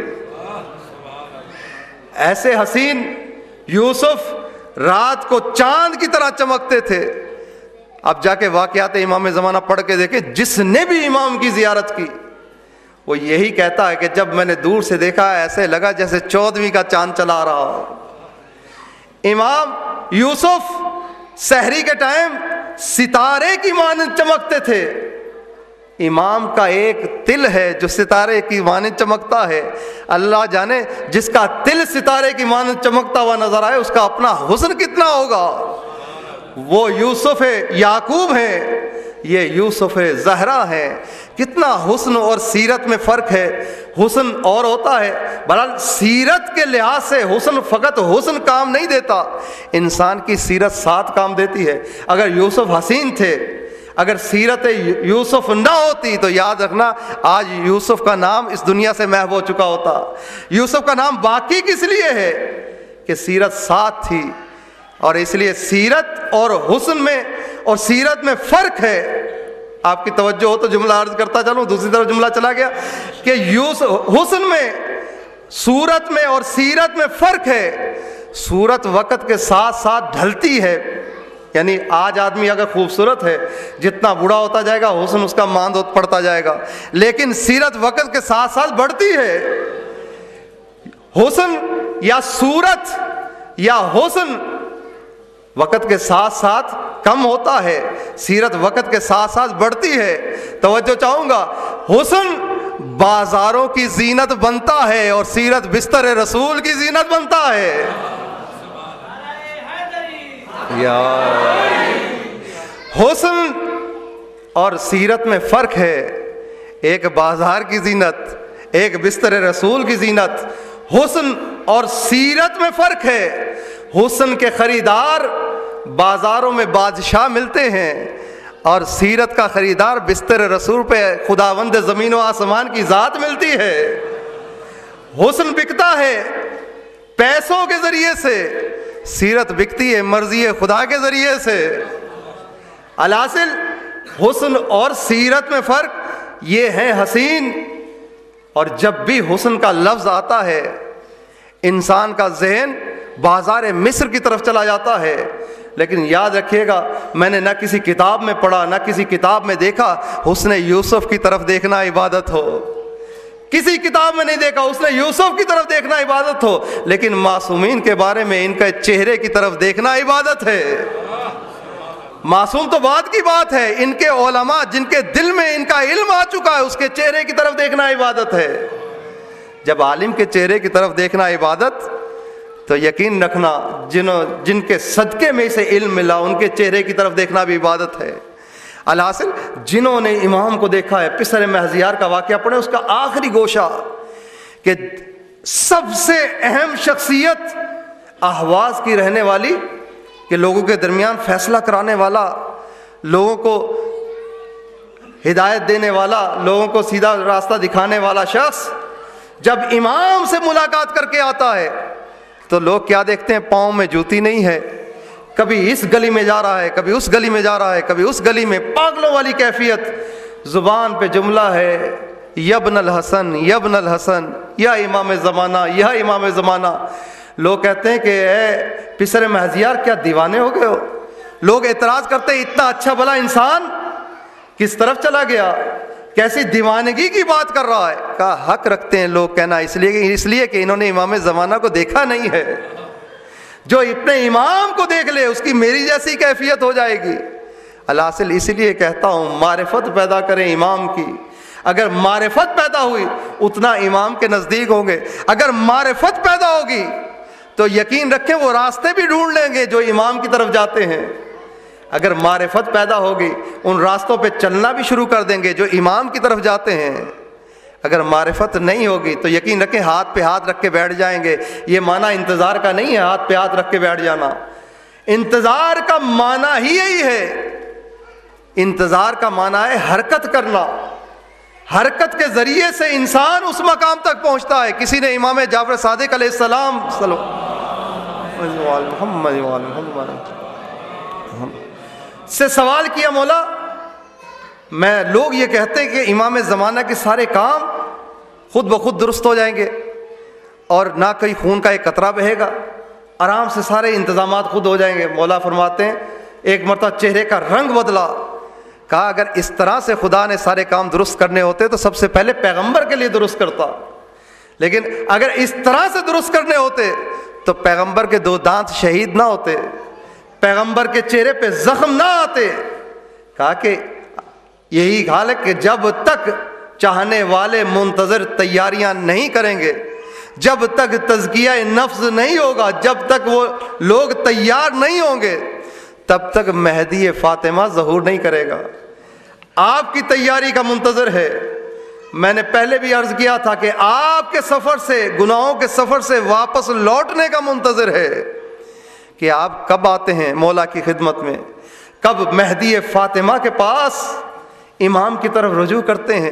ایسے حسین یوسف رات کو چاند کی طرح چمکتے تھے۔ اب جا کے واقعات امام زمانہ پڑھ کے دیکھیں، جس نے بھی امام کی زیارت کی وہ یہی کہتا ہے کہ جب میں نے دور سے دیکھا ایسے لگا جیسے 14ویں کا چاند چلا رہا ہو۔ امام یوسف سحری کے ٹائم ستارے کی مانند چمکتے تھے۔ امام کا ایک تل ہے جو ستارے کی مانند چمکتا ہے، اللہ جانے جس کا تل ستارے کی مانند چمکتا ہوا نظر آئے اس کا اپنا حسن کتنا ہوگا۔ وہ یوسف یعقوب ہے، یہ یوسف زہرا ہے۔ کتنا حسن اور سیرت میں فرق ہے۔ حسن اور ہوتا ہے، بہرحال سیرت کے لحاظ سے حسن فقط حسن کام نہیں دیتا، انسان کی سیرت 7 کام دیتی ہے۔ اگر یوسف حسین تھے، اگر سیرت یوسف نہ ہوتی تو یاد رکھنا آج یوسف کا نام اس دنیا سے محو ہو چکا ہوتا۔ یوسف کا نام باقی کس لیے ہے کہ سیرت ساتھ تھی، اور اس لیے سیرت اور حسن میں اور سیرت میں فرق ہے۔ آپ کی توجہ ہو تو جملہ عرض کرتا چلوں، دوسری طرف جملہ چلا گیا کہ حسن میں، صورت میں اور سیرت میں فرق ہے۔ صورت وقت کے ساتھ ساتھ ڈھلتی ہے، یعنی آج آدمی اگر خوبصورت ہے، جتنا بوڑھا ہوتا جائے گا حسن اس کا ماند پڑتا جائے گا، لیکن سیرت وقت کے ساتھ ساتھ بڑھتی ہے۔ حسن یا صورت یا حسن وقت کے ساتھ ساتھ کم ہوتا ہے، سیرت وقت کے ساتھ ساتھ بڑھتی ہے۔ توجہ چاہوں گا، حسن بازاروں کی زینت بنتا ہے اور سیرت بستر رسول کی زینت بنتا ہے۔ حسن اور سیرت میں فرق ہے، ایک بازار کی زینت، ایک بستر رسول کی زینت۔ حسن اور سیرت میں فرق ہے، حسن کے خریدار بازاروں میں بادشاہ ملتے ہیں، اور سیرت کا خریدار بستر رسول پہ خداوند زمین و آسمان کی ذات ملتی ہے۔ حسن بکتا ہے پیسوں کے ذریعے سے، سیرت بکتی ہے مرضی خدا کے ذریعے سے۔ الحاصل حسن اور سیرت میں فرق یہ ہے حسین، اور جب بھی حسن کا لفظ آتا ہے انسان کا ذہن بازار مصر کی طرف چلا جاتا ہے۔ لیکن یاد رکھیے گا، میں نے نہ کسی کتاب میں پڑھا نہ کسی کتاب میں دیکھا حسن یوسف کی طرف دیکھنا عبادت ہو، کسی کتاب میں نہیں دیکھا حسن یوسف کی طرف دیکھنا عبادت ہو، لیکن معصومین کے بارے میں ان کے چہرے کی طرف دیکھنا عبادت ہے۔ معصوم تو بعد کی بات ہے، ان کے علماء جن کے دل میں ان کا علم آ چکا ہے اس کے چہرے کی طرف دیکھنا عبادت ہے۔ جب عالم کے چہرے کی طرف دیکھنا عبادت، تو یقین رکھنا جن کے صدقے میں سے علم ملا ان کے چہرے کی طرف دیکھنا بھی عبادت ہے۔ الحاصل جنہوں نے امام کو دیکھا ہے، پسر مہزیار کا واقعہ پڑھیں، اس کا آخری گوشہ کہ سب سے اہم شخصیت اہواز کی رہنے والی، کہ لوگوں کے درمیان فیصلہ کرانے والا، لوگوں کو ہدایت دینے والا، لوگوں کو سیدھا راستہ دکھانے والا شخص جب امام سے ملاقات کر کے آتا ہے تو لوگ کیا دیکھتے ہیں؟ پاؤں میں جوتی نہیں ہے، کبھی اس گلی میں جا رہا ہے، کبھی اس گلی میں جا رہا ہے، کبھی اس گلی میں، پاگلوں والی کیفیت۔ زبان پہ جملہ ہے یبن الحسن یبن الحسن، یا امام زمانہ یا امام زمانہ۔ لوگ کہتے ہیں کہ اے پسر مہزیار کیا دیوانے ہو گئے ہو؟ لوگ اعتراض کرتے ہیں اتنا اچھا بھلا انسان کس طرف چلا گیا، کیسی دیوانگی کی بات کر رہا ہے؟ کہا حق رکھتے ہیں لوگ کہنا، اس لیے کہ انہوں نے امام زمانہ کو دیکھا نہیں ہے۔ جو اپنے امام کو دیکھ لے اس کی میری جیسی کیفیت ہو جائے گی۔ الحاصل اس لیے کہتا ہوں معرفت پیدا کریں امام کی، اگر معرفت پیدا ہوئی اتنا امام کے نزدیک ہوں گے، اگر معرفت پیدا ہوگی تو یقین رکھیں وہ راستے بھی ڈھونڈ لیں گے جو امام کی طرف جاتے ہیں۔ اگر معرفت پیدا ہوگی ان راستوں پہ چلنا بھی شروع کر دیں گے جو امام کی طرف جاتے ہیں۔ اگر معرفت نہیں ہوگی تو یقین رکھیں ہاتھ پہ ہاتھ رکھ کے بیٹھ جائیں گے۔ یہ معنی انتظار کا نہیں ہے ہاتھ پہ ہاتھ رکھ کے بیٹھ جانا، انتظار کا معنی ہی یہی ہے، انتظار کا معنی ہے حرکت کرنا، حرکت کے ذریعے سے انسان اس مقام تک پہنچتا ہے۔ کسی نے امام جعفر صادق علیہ السلام سے سوال کیا، مولا میں لوگ یہ کہتے ہیں کہ امام زمانہ کے سارے کام خود بخود درست ہو جائیں گے اور نہ کوئی خون کا ایک قطرہ بہے گا، آرام سے سارے انتظامات خود ہو جائیں گے۔ مولا فرماتے ہیں ایک مرتبہ چہرے کا رنگ بدلا، کہا اگر اس طرح سے خدا نے سارے کام درست کرنے ہوتے تو سب سے پہلے پیغمبر کے لیے درست کرتا، لیکن اگر اس طرح سے درست کرنے ہوتے تو پیغمبر کے 2 دانت شہید نہ ہوتے، پیغمبر کے چہرے پہ زخم نہ آتے۔ کہا کہ یہی حال ہے کہ جب تک چاہنے والے منتظر تیاریاں نہیں کریں گے، جب تک تزکیہ نفس نہیں ہوگا، جب تک وہ لوگ تیار نہیں ہوں گے، تب تک مہدی فاطمہ ظہور نہیں کرے گا۔ آپ کی تیاری کا منتظر ہے۔ میں نے پہلے بھی عرض کیا تھا کہ آپ کے سفر سے، گناہوں کے سفر سے واپس لوٹنے کا منتظر ہے کہ آپ کب آتے ہیں مولا کی خدمت میں، کب مہدی فاطمہ کے پاس امام کی طرف رجوع کرتے ہیں۔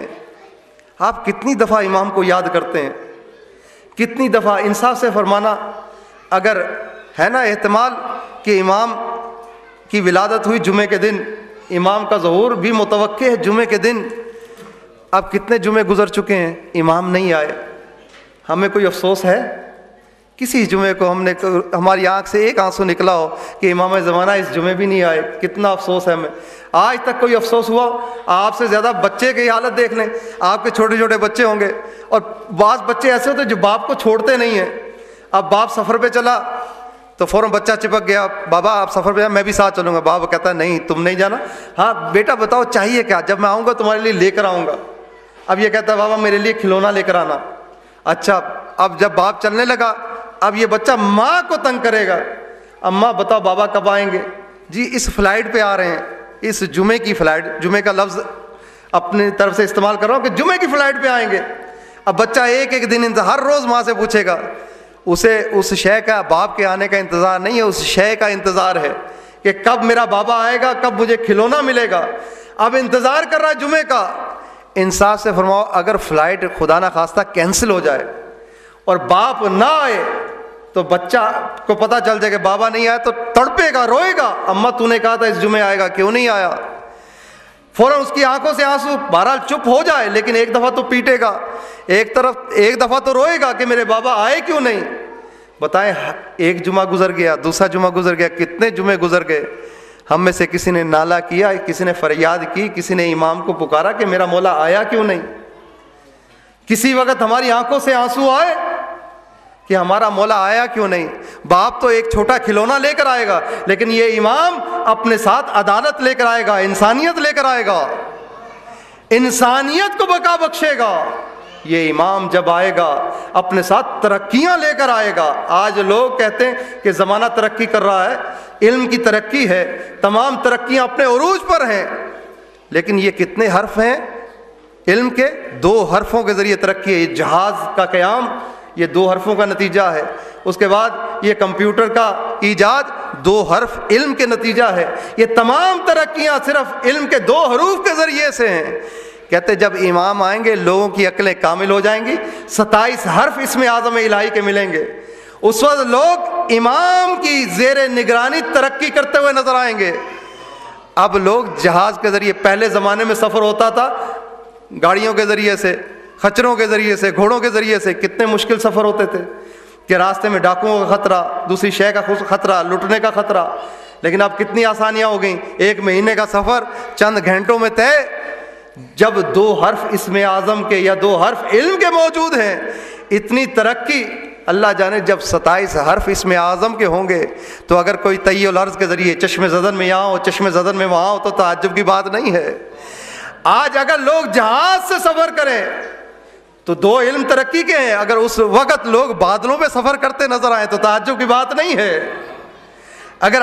آپ کتنی دفعہ امام کو یاد کرتے ہیں، کتنی دفعہ؟ انصاف سے فرمانا اگر ہے نا احتمال کہ امام کی ولادت ہوئی جمعے کے دن، امام کا ظہور بھی متوقع ہے جمعے کے دن، اب کتنے جمعے گزر چکے ہیں، امام نہیں آئے، ہمیں کوئی افسوس ہے؟ کسی جمعے کو ہماری آنکھ سے ایک آنسو نکلا ہو کہ امام زمانہ اس جمعے بھی نہیں آئے، کتنا افسوس ہے ہمیں؟ آج تک کوئی افسوس ہوا؟ آپ سے زیادہ بچے کی حالت دیکھ لیں، آپ کے چھوٹے چھوٹے بچے ہوں گے، اور بعض بچے ایسے ہوتے ہیں جو باپ کو چھوڑتے نہیں ہیں۔ اب باپ سفر پہ چلا تو فوراً بچہ چپک گیا، بابا آپ سفر پہ جائیں، میں بھی ساتھ چلوں گا۔ بابا کہتا ہے نہیں تم نہیں جانا۔ ہاں بیٹا بتاؤ چاہیے کیا؟ جب میں آؤں گا تمہارے لیے لے کر آؤں گا۔ اب یہ کہتا ہے بابا میرے لیے کھلونا لے کر آنا۔ اچھا، اب جب باپ چلنے لگا، اب یہ بچہ ماں کو تنگ کرے گا، اماں بتاؤ بابا کب آئیں گے؟ جی اس فلائٹ پہ آ رہے ہیں، اس جمعے کی فلائٹ، جمعے کا لفظ اپنی طرف سے استعمال کر رہا ہوں کہ جمعے کی فلائٹ پہ آئیں گے۔ اب بچہ ایک ایک دن ہر روز ماں سے پوچھے گا، اسے اس شے کا، باپ کے آنے کا انتظار نہیں ہے، اس شے کا انتظار ہے کہ کب میرا بابا آئے گا، کب مجھے کھلونا ملے گا۔ اب انتظار کر رہا ہے جمعے کا۔ انصاف سے فرماؤ اگر فلائٹ خدا نہ خواستہ کینسل ہو جائے اور باپ نہ آئے تو بچہ کو پتہ چل جائے کہ بابا نہیں آیا تو تڑپے گا، روئے گا، اماں تو نے کہا تھا اس جمعے آئے گا، کیوں نہیں آیا؟ فوراً اس کی آنکھوں سے آنسو، بہرحال چپ ہو جائے لیکن ایک دفعہ تو پیٹے گا، ایک دفعہ تو روئے گا کہ میرے بابا آئے کیوں نہیں۔ بتائیں ایک جمعہ گزر گیا، دوسرا جمعہ گزر گیا، کتنے جمعے گزر گئے؟ ہم میں سے کسی نے نالا کیا، کسی نے فریاد کی، کسی نے امام کو پکارا کہ میرا مولا آیا کیوں نہیں؟ کسی وقت ہماری آنکھوں سے آنسو آئے کہ ہمارا مولا آیا کیوں نہیں؟ باپ تو ایک چھوٹا کھلونا لے کر آئے گا، لیکن یہ امام اپنے ساتھ عدالت لے کر آئے گا، انسانیت لے کر آئے گا، انسانیت کو بقا بخشے گا۔ یہ امام جب آئے گا اپنے ساتھ ترقیاں لے کر آئے گا۔ آج لوگ کہتے ہیں کہ زمانہ ترقی کر رہا ہے، علم کی ترقی ہے، تمام ترقیاں اپنے عروج پر ہیں، لیکن یہ کتنے حرف ہیں علم کے؟ 2 حرفوں کے ذریعے ترقی ہے۔ یہ جہاز کا قیام یہ 2 حرفوں کا نتیجہ ہے، اس کے بعد یہ کمپیوٹر کا ایجاد 2 حرف علم کے نتیجہ ہے۔ یہ تمام ترقیاں صرف علم کے 2 حروف کے ذریعے سے ہیں۔ کہتے جب امام آئیں گے لوگوں کی عقلیں کامل ہو جائیں گی، 27 حرف اسم اعظم الہی کے ملیں گے، اس وقت لوگ امام کی زیر نگرانی ترقی کرتے ہوئے نظر آئیں گے۔ اب لوگ جہاز کے ذریعے، پہلے زمانے میں سفر ہوتا تھا گاڑیوں کے ذریعے سے، خچروں کے ذریعے سے، گھوڑوں کے ذریعے سے، کتنے مشکل سفر ہوتے تھے کہ راستے میں ڈاکوؤں کا خطرہ، دوسری شے کا خطرہ، لٹنے کا خطرہ۔ لیکن اب کتنی آسانیاں ہو گئیں، 1 مہینے کا سفر چند گھنٹوں میں طے۔ جب 2 حرف اسم اعظم کے یا 2 حرف علم کے موجود ہیں، اتنی ترقی اللہ جانے جب 27 حرف اسم اعظم کے ہوں گے تو اگر کوئی طی الارض کے ذریعے چشم زدن میں یہاں ہو، چشم زدن میں وہاں ہو تو تعجب کی بات نہیں ہے۔ آج اگر لوگ جہاز سے سفر کریں تو 2 علم ترقی کے ہیں، اگر اس وقت لوگ بادلوں پہ سفر کرتے نظر آئے تو تعجب کی بات نہیں ہے۔ اگر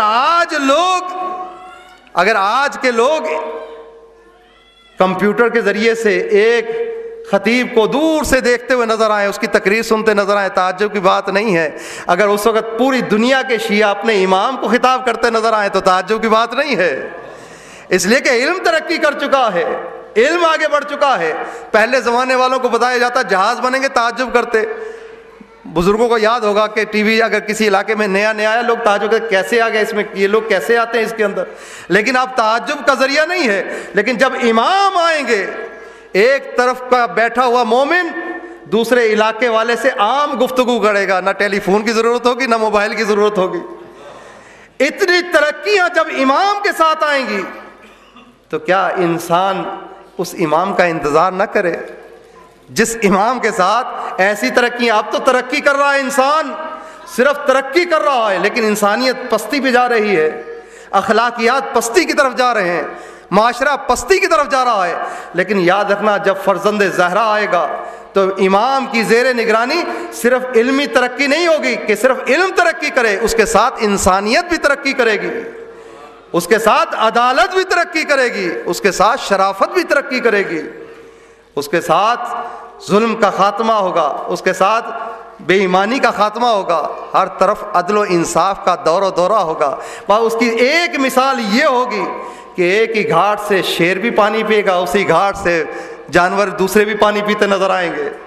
آج کے لوگ کمپیوٹر کے ذریعے سے ایک خطیب کو دور سے دیکھتے ہوئے نظر آئے، اس کی تقریر سنتے نظر آئے، تعجب کی بات نہیں ہے۔ اگر اس وقت پوری دنیا کے شیعہ اپنے امام کو خطاب کرتے نظر آئے تو تعجب کی بات نہیں ہے، اس لیے کہ علم ترقی کر چکا ہے، علم آگے بڑھ چکا ہے۔ پہلے زمانے والوں کو بتایا جاتا جہاز بنیں گے تعجب کرتے۔ بزرگوں کو یاد ہوگا کہ ٹی وی اگر کسی علاقے میں نیا آیا لوگ تعجب کرتے کیسے آ گیا اس میں، یہ لوگ کیسے آتے ہیں اس کے اندر۔ لیکن اب تعجب کا ذریعہ نہیں ہے، لیکن جب امام آئیں گے ایک طرف کا بیٹھا ہوا مومن دوسرے علاقے والے سے عام گفتگو کرے گا، نہ ٹیلی فون کی ضرورت ہوگی نہ موبائل کی ضرورت ہوگی۔ اتنی ترقیاں جب امام کے ساتھ آئیں گی تو کیا انسان اس امام کا انتظار نہ کرے جس امام کے ساتھ ایسی ترقیاں؟ اب تو ترقی کر رہا ہے انسان، صرف ترقی کر رہا ہے، لیکن انسانیت پستی پہ جا رہی ہے، اخلاقیات پستی کی طرف جا رہے ہیں، معاشرہ پستی کی طرف جا رہا ہے۔ لیکن یاد رکھنا جب فرزند زہرا آئے گا تو امام کی زیر نگرانی صرف علمی ترقی نہیں ہوگی کہ صرف علم ترقی کرے، اس کے ساتھ انسانیت بھی ترقی کرے گی، اس کے ساتھ عدالت بھی ترقی کرے گی، اس کے ساتھ شرافت بھی ترقی کرے گی، اس کے ساتھ ظلم کا خاتمہ ہوگا، اس کے ساتھ بے ایمانی کا خاتمہ ہوگا، ہر طرف عدل و انصاف کا دور و دورہ ہوگا۔ اس کی ایک مثال یہ ہوگی کہ ایک ہی گھاٹ سے شیر بھی پانی پیے گا، اسی گھاٹ سے جانور دوسرے بھی پانی پیتے نظر آئیں گے۔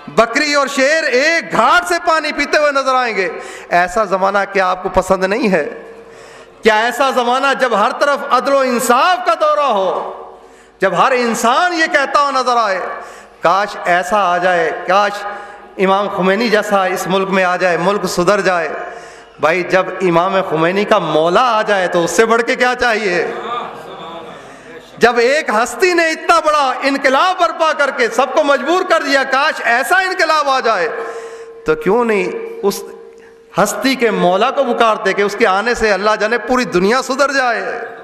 بکری اور شیر ایک گھاٹ سے پانی پیتے ہوئے نظر آئیں گے۔ ایسا زمانہ کیا آپ کو پسند نہیں ہے؟ کیا ایسا زمانہ جب ہر طرف عدل و انصاف کا دورہ ہو، جب ہر انسان یہ کہتا ہو نظر آئے کاش ایسا آ جائے، کاش امام خمینی جیسا اس ملک میں آ جائے، ملک سدھر جائے۔ بھائی جب امام خمینی کا مولا آ جائے تو اس سے بڑھ کے کیا چاہیے؟ جب ایک ہستی نے اتنا بڑا انقلاب برپا کر کے سب کو مجبور کر دیا، کاش ایسا انقلاب آ جائے، تو کیوں نہیں اس ہستی کے مولا کو پکارتے کہ اس کے آنے سے اللہ جانے پوری دنیا سدھر جائے۔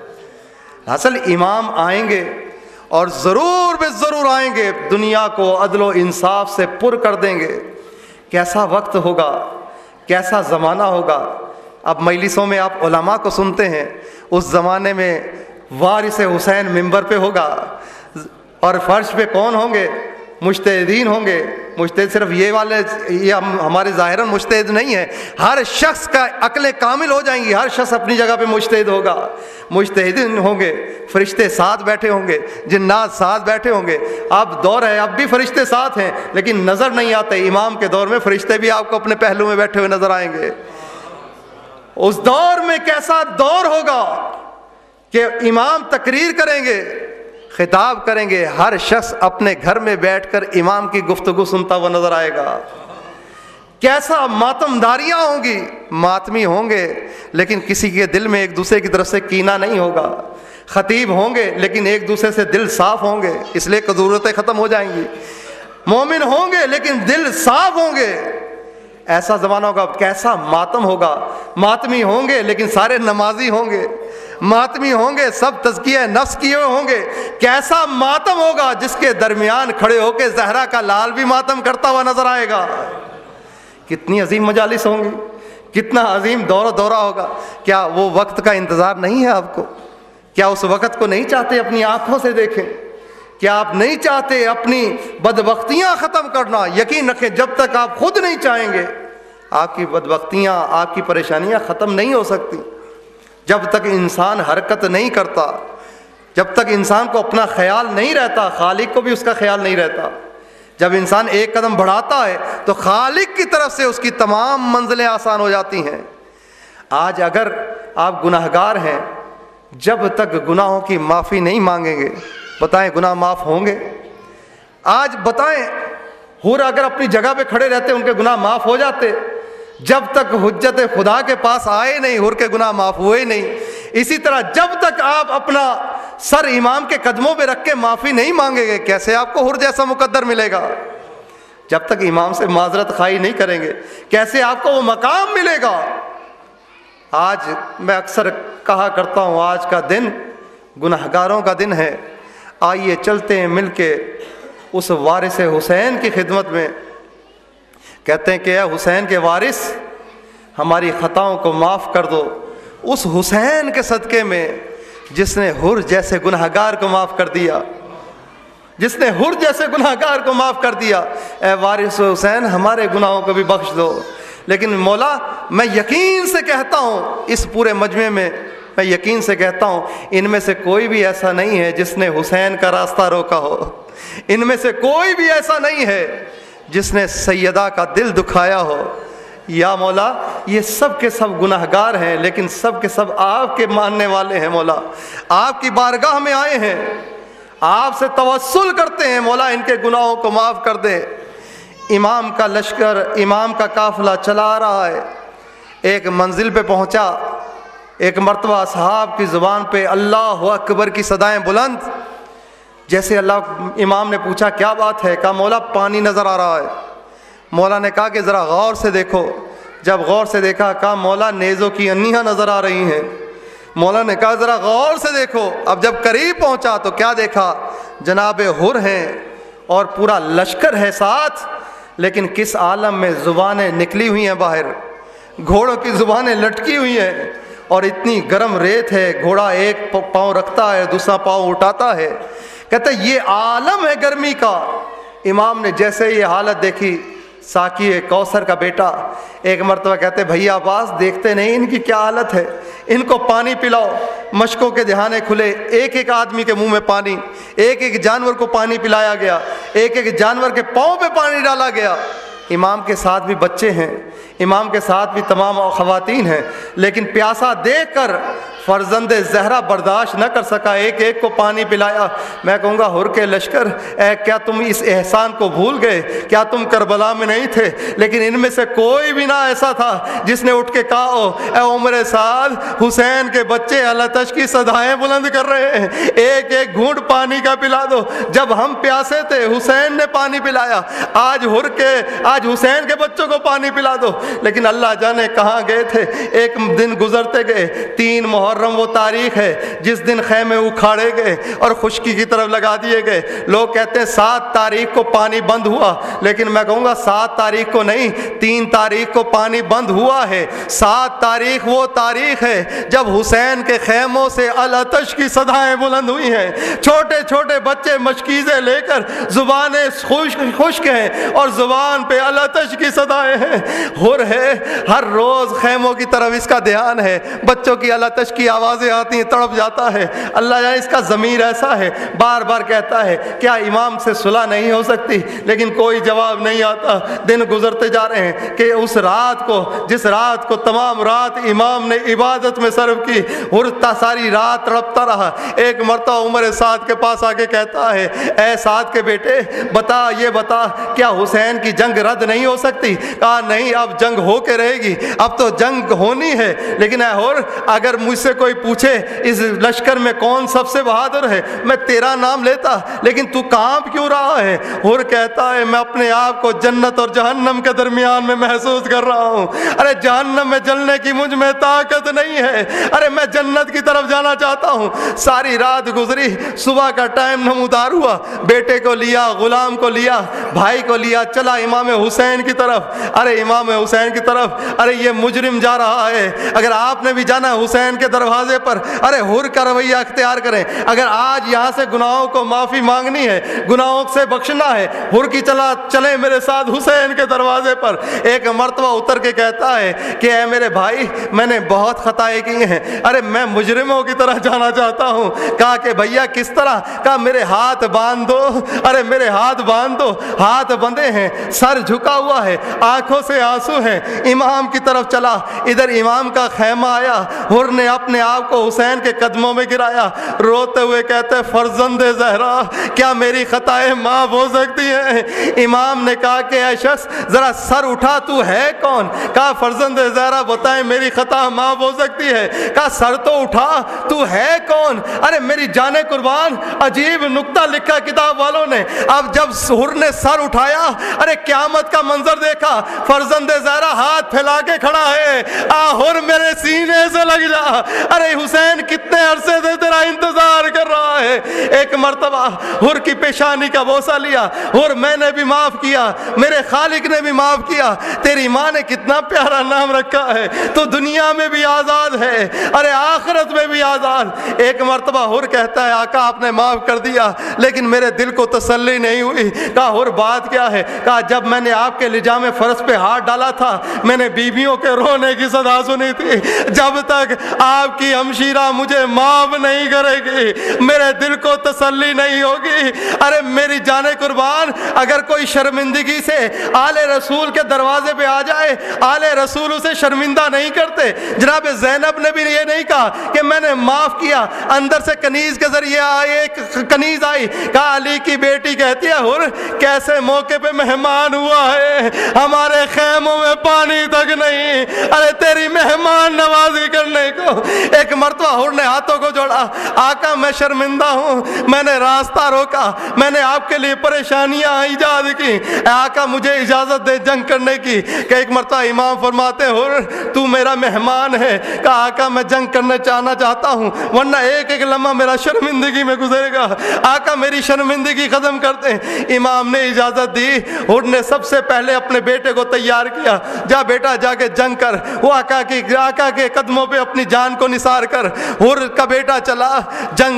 اصل امام آئیں گے اور ضرور بے ضرور آئیں گے، دنیا کو عدل و انصاف سے پر کر دیں گے۔ کیسا وقت ہوگا، کیسا زمانہ ہوگا۔ اب مجلسوں میں آپ علماء کو سنتے ہیں، اس زمانے میں وارث حسین منبر پہ ہوگا اور فرش پہ کون ہوں گے؟ مجتہدین ہوں گے۔ مجتہد صرف یہ والے، یہ ہمارے ظاہراً مجتہد نہیں ہے، ہر شخص کا عقلیں کامل ہو جائیں گی، ہر شخص اپنی جگہ پہ مجتہد ہوگا۔ مجتہدین ہوں گے، فرشتے ساتھ بیٹھے ہوں گے، جنات ساتھ بیٹھے ہوں گے۔ اب دور ہے، اب بھی فرشتے ساتھ ہیں لیکن نظر نہیں آتے۔ امام کے دور میں فرشتے بھی آپ کو اپنے پہلو میں بیٹھے ہوئے نظر آئیں گے۔ اس دور میں کیسا دور ہوگا کہ امام تقریر کریں گے، خطاب کریں گے، ہر شخص اپنے گھر میں بیٹھ کر امام کی گفتگو سنتا ہوا نظر آئے گا۔ کیسا ماتمداریاں ہوں گی، ماتمی ہوں گے لیکن کسی کے دل میں ایک دوسرے کی طرف سے کینہ نہیں ہوگا۔ خطیب ہوں گے لیکن ایک دوسرے سے دل صاف ہوں گے، اس لیے کدورتیں ختم ہو جائیں گی۔ مومن ہوں گے لیکن دل صاف ہوں گے۔ ایسا زمانہ ہوگا، کیسا ماتم ہوگا۔ ماتمی ہوں گے لیکن سارے نمازی ہوں گے، ماتمی ہوں گے سب تزکیہ نفس کیے ہوئے ہوں گے۔ کیسا ماتم ہوگا جس کے درمیان کھڑے ہو کے زہرا کا لال بھی ماتم کرتا ہوا نظر آئے گا۔ کتنی عظیم مجالس ہوں گی، کتنا عظیم دور و دورہ ہوگا۔ کیا وہ وقت کا انتظار نہیں ہے آپ کو؟ کیا اس وقت کو نہیں چاہتے اپنی آنکھوں سے دیکھیں؟ کیا آپ نہیں چاہتے اپنی بدبختیاں ختم کرنا؟ یقین رکھیں جب تک آپ خود نہیں چاہیں گے آپ کی بدبختیاں، آپ کی پریشانیاں ختم نہیں ہو سکتی۔ جب تک انسان حرکت نہیں کرتا، جب تک انسان کو اپنا خیال نہیں رہتا، خالق کو بھی اس کا خیال نہیں رہتا۔ جب انسان ایک قدم بڑھاتا ہے تو خالق کی طرف سے اس کی تمام منزلیں آسان ہو جاتی ہیں۔ آج اگر آپ گناہگار ہیں، جب تک گناہوں کی معافی نہیں مانگیں گے، بتائیں گناہ معاف ہوں گے؟ آج بتائیں حور اگر اپنی جگہ پہ کھڑے رہتے ان کے گناہ معاف ہو جاتے؟ جب تک حجت خدا کے پاس آئے نہیں حور کے گناہ معاف ہوئے نہیں۔ اسی طرح جب تک آپ اپنا سر امام کے قدموں پہ رکھ کے معافی نہیں مانگیں گے، کیسے آپ کو حور جیسا مقدر ملے گا؟ جب تک امام سے معذرت خواہی نہیں کریں گے کیسے آپ کو وہ مقام ملے گا؟ آج میں اکثر کہا کرتا ہوں آج کا دن گناہگاروں کا دن ہے۔ آئیے چلتے ہیں مل کے اس وارث حسین کی خدمت میں، کہتے ہیں کہ اے حسین کے وارث ہماری خطاؤں کو معاف کر دو۔ اس حسین کے صدقے میں جس نے حر جیسے گناہگار کو معاف کر دیا، جس نے حر جیسے گناہگار کو معاف کر دیا، اے وارث حسین ہمارے گناہوں کو بھی بخش دو۔ لیکن مولا میں یقین سے کہتا ہوں، اس پورے مجمع میں میں یقین سے کہتا ہوں ان میں سے کوئی بھی ایسا نہیں ہے جس نے حسین کا راستہ روکا ہو، ان میں سے کوئی بھی ایسا نہیں ہے جس نے سیدہ کا دل دکھایا ہو۔ یا مولا یہ سب کے سب گناہگار ہیں لیکن سب کے سب آپ کے ماننے والے ہیں۔ مولا آپ کی بارگاہ میں آئے ہیں، آپ سے توسل کرتے ہیں، مولا ان کے گناہوں کو معاف کر دے۔ امام کا لشکر، امام کا قافلہ چلا آ رہا ہے، ایک منزل پہ پہنچا، ایک مرتبہ اصحاب کی زبان پہ اللہ اکبر کی صدائیں بلند، جیسے امام نے پوچھا کیا بات ہے؟ کہا مولا پانی نظر آ رہا ہے۔ مولا نے کہا کہ ذرا غور سے دیکھو۔ جب غور سے دیکھا کہا مولا نیزوں کی انیاں نظر آ رہی ہیں۔ مولا نے کہا ذرا غور سے دیکھو۔ اب جب قریب پہنچا تو کیا دیکھا؟ جناب حر ہیں اور پورا لشکر ہے ساتھ، لیکن کس عالم میں زبانیں نکلی ہوئی ہیں باہر، گھوڑوں کی زبانیں لٹکی ہوئی ہیں اور اتنی گرم ریت ہے، گھوڑا ایک پاؤں رکھتا ہے دوسرا پاؤں اٹھاتا ہے۔ کہتے یہ عالم ہے گرمی کا۔ امام نے جیسے یہ حالت دیکھی साकी कौसर का बेटा एक मरतबा कहते भैया अब्बास देखते नहीं इनकी क्या हालत है, इनको पानी पिलाओ। मशकों के दहाने खुले, एक एक आदमी के मुंह में पानी, एक एक जानवर को पानी पिलाया गया, एक एक जानवर के पाँव पे पानी डाला गया। इमाम के साथ भी बच्चे हैं, इमाम के साथ भी तमाम ख़वातीन हैं, लेकिन प्यासा देखकर फर्जंद ज़हरा बर्दाश्त न कर सका, एक एक को पानी पिलाया। मैं कहूँगा हुर के लश्कर, क्या तुम इस एहसान को भूल गए? क्या तुम करबला में नहीं थे? लेकिन इनमें से कोई भी ना ऐसा था जिसने उठ के कहा, ए उम्र साद हुसैन के बच्चे अलतश की सदाएं बुलंद कर रहे हैं, एक एक घूंट पानी का पिला दो। जब हम प्यासे थे हुसैन ने पानी पिलाया, आज हुसैन के बच्चों को पानी पिला दो। लेकिन अल्लाह जाने कहाँ गए थे। एक दिन गुजरते गए, 3 मुहर्रम वो तारीख है जिस दिन खैमे उखाड़े गए और खुश्की की तरफ लगा दिए गए। लोग कहते हैं 7 तारीख को पानी बंद हुआ, लेकिन मैं कहूँगा 7 तारीख को नहीं, 3 तारीख को पानी बंद हुआ है। 7 तारीख वो तारीख है जब हुसैन के खैमों से अलतश की सदाएं बुलंद हुई हैं। छोटे छोटे बच्चे मशकीज़े लेकर जुबानें खुश्क हैं और जुबान पे अलतश की सदाएं हैं। हुर है, हर रोज खैमों की तरफ इसका ध्यान है, बच्चों की अलतश की आवाजें आती हैं, तड़प जाता है। अल्लाह जाने इसका ज़मीर ऐसा है, बार बार कहता है क्या इमाम से सुलह नहीं हो सकती, लेकिन कोई जवाब नहीं आता। दिन गुजरते जा रहे हैं कि उस रात को, जिस रात को तमाम रात इमाम ने इबादत में सर्व की, हुरता सारी रात तड़पता रहा। एक मरतबा उमर साद के पास आके कहता है, ए साद के बेटे बता, ये बता क्या हुसैन की जंग रद्द नहीं हो सकती? कहा नहीं, अब जंग हो के रहेगी, अब तो जंग होनी है। लेकिन और अगर मुझसे कोई पूछे इस लश्कर में कौन सबसे बहादुर है, मैं तेरा नाम लेता, लेकिन तू कांप क्यों रहा है? हुर कहता है मैं अपने आप को जन्नत और जहन्नम के दरमियान में महसूस कर रहा हूँ। अरे जहन्नम में जलने की मुझ में ताकत नहीं है, अरे मैं जन्नत की तरफ जाना चाहता हूँ। सारी रात गुजरी, सुबह का टाइम नमूदार हुआ, बेटे को लिया, गुलाम को लिया, भाई को लिया, चला इमाम हुसैन की तरफ। अरे इमाम हुसैन की तरफ, अरे ये मुजरिम जा रहा है, अगर आपने भी जाना हुसैन के दरवाजे पर, अरे हुर का रवैया अख्तियार करें। अगर आज यहाँ से गुनाहों को माफ़ी मांगनी है, गुनाहों से बख्शना है, हुर की चले मेरे साथ हुसैन के दरवाजे पर। एक मर्तबा उतर के कहता है कि ऐ मेरे भाई, मैंने बहुत खताएं की हैं, अरे मैं मुजरिमों की तरह जाना चाहता हूँ। कहा कि भैया किस तरह? कहा मेरे हाथ बांध दो। अरे मेरे हाथ बांध दो। हाथ बंधे हैं, सर झुका हुआ है, आंखों से आंसू हैं। इमाम की तरफ चला, इधर इमाम का खैमा आया, हुर ने अपने आप को हुसैन के कदमों में गिराया, रोते हुए कहते फर्जंदे ज़हरा क्या मेरी खताएं माफ हो सकती हैं? इमाम ने कहा कि ऐ शख्स जरा सर उठा, तू है कौन? कहा फर्जंदे ज़हरा बताएं मेरी खता माफ हो सकती है? कहा सर तो उठा, तू है कौन? अरे मेरी जाने कुर्बान, अजीब नुक्ता लिखा किताब वालों ने। अब जब हुर ने सर उठाया, अरे क़यामत का मंजर देखा, फर्जंदे ज़हरा हाथ फैला के खड़ा है, हुर मेरे सीने से लग जा। अरे हुसैन कितने अरसे से तेरा इंतजार कर रहा है। एक मर्तबा हुर की पेशानी का बोसा लिया, हुर मैंने भी माफ किया, मेरे खालिक ने भी माफ किया, तेरी माँ ने कितना प्यारा नाम रखा है, तो दुनिया में भी आज़ाद है, अरे आखिरत में भी आज़ाद। एक मर्तबा हुर कहता है आका आपने माफ कर दिया, लेकिन मेरे दिल को तसल्ली नहीं हुई। कहा हुर बात क्या है? कहा जब मैंने आपके लिजामे फर्श पे हाथ डाला था, मैंने बीवियों के रोने की सदा सुनी थी। जब तक आपकी हमशीरा मुझे माफ नहीं करेगी, मेरे दिल को तसल्ली नहीं होगी। अरे मेरी जाने कुर्बान, अगर कोई शर्मिंदगी से आले रसूल के दरवाजे पे आ जाए, आले रसूल उसे शर्मिंदा नहीं करते। जनाब ज़ैनब ने भी ये नहीं कहा कि मैंने माफ किया, अंदर से कनीज के जरिए एक कनीज आई, कहा अली की बेटी कहती है हुर कैसे मौके पे मेहमान हुआ है, हमारे खैमों में पानी तक नहीं, अरे तेरी मेहमान नवाजी करने को। एक मर्तबा हुर ने हाथों को जोड़ा, आका मैं शर्मिंदा हूँ, मैंने रास्ता रोका, मैंने आपके लिए परेशानियां ईजाद की, आका मुझे इजाजत दे जंग करने की। कि एक मर्तबा इमाम फरमाते हुर तू मेरा मेहमान है, कहा आका मैं जंग करना चाहता हूँ, वरना एक एक लम्हा मेरा शर्मिंदगी में गुजरेगा, आका मेरी शर्मिंदगी खत्म कर दे। इमाम ने इजाजत दी, हुर ने सबसे पहले अपने बेटे को तैयार किया, जा बेटा जाके जंग कर, वो आका के कदमों पे अपनी जान को निसार कर। हुर का बेटा चला, जंग करता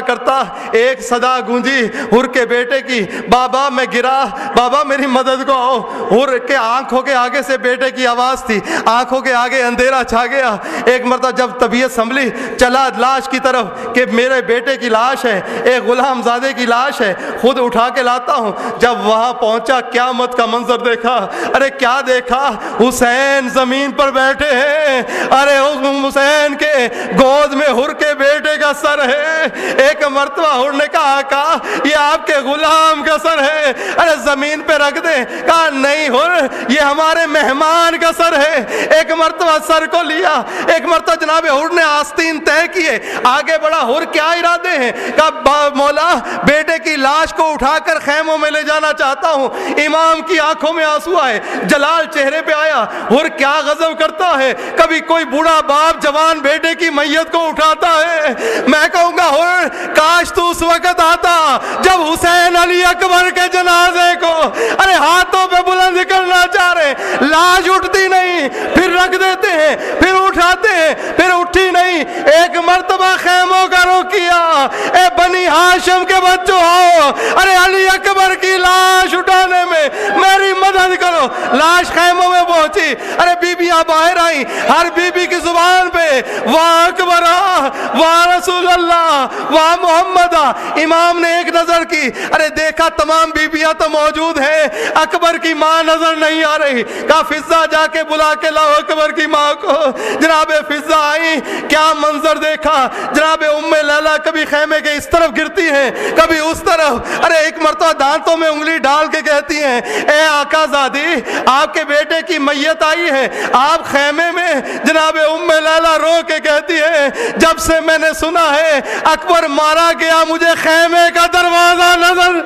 کرتا ایک صدا گونجی حر کے بیٹے کی، بابا میں گرا، بابا میری مدد کو آؤ۔ حر کے آنکھوں کے آگے سے بیٹے کی آواز تھی، آنکھوں کے آگے اندھیرا چھا گیا۔ ایک مرتبہ جب طبیعت سنبھلی چلا لاش کی طرف کہ میرے بیٹے کی لاش ہے، ایک غلام زادے کی لاش ہے، خود اٹھا کے لاتا ہوں۔ جب وہاں پہنچا قیامت کا منظر دیکھا۔ ارے کیا دیکھا؟ حسین زمین پر بیٹھے ہیں، ارے اس حسین کے گود میں حر کے بیٹے کا سر ہے۔ ایک مرتبہ حر نے کہا آقا یہ آپ کے غلام کا سر ہے، ارے زمین پہ رکھ دیں۔ کہا نہیں حر یہ ہمارے مہمان کا سر ہے۔ ایک مرتبہ سر کو لیا، ایک مرتبہ جناب حر نے آستین طے کیے، آگے بڑھا۔ حر کیا ارادے ہیں؟ کہا مولا بیٹے کی لاش کو اٹھا کر خیموں میں لے جانا چاہتا ہوں۔ امام کی آنکھوں میں آنسو آئے، جلال چہرے پہ آیا۔ حر کیا غضب کرتا ہے، کبھی کوئی بوڑھا باپ جوان بیٹے کی میت کو اٹھاتا ہے۔ میں کہوں گا حر کاش تو اس وقت آتا جب حسین علی اکبر کے جنازے کو ارے ہاتھوں پہ بلند کرنا چاہ رہے، لاش اٹھتی نہیں، پھر رکھ دیتے ہیں، پھر اٹھاتے ہیں، پھر اٹھی نہیں۔ ایک مرتبہ خیموں کا رخ کیا، اے بنی ہاشم کے بچوں آؤ، ارے علی اکبر کی لاش اٹھانے میں میری مدد کرو۔ لاش خیموں میں پہنچی، ارے بیبیاں باہر آئیں، ہر بیبی کی زبان پہ واہ اکبر واہ رسول اللہ واہ محمد۔ امام نے ایک نظر کی، ارے دیکھا تمام بیبیاں تو موجود ہیں، اکبر کی ماں نظر نہیں آ رہی۔ کہا فضہ جا کے بلا کے لاؤ اکبر کی ماں کو۔ جناب فضہ آئی، کیا منظر دیکھا، جناب ام لیلا کبھی خیمے کے اس طرف گرتی ہیں کبھی اس طرف، ارے ایک مرتبہ دانتوں میں انگلی ڈال کے کہتی ہیں اے آقا زادی آپ کے بیٹے کی میت آئی ہے۔ آپ خیمے میں جناب ام لیلا رو کے کہتی ہے جب سے میں نے سنا ہے اکبر مارا گیا مجھے خیمے کا دروازہ نظر۔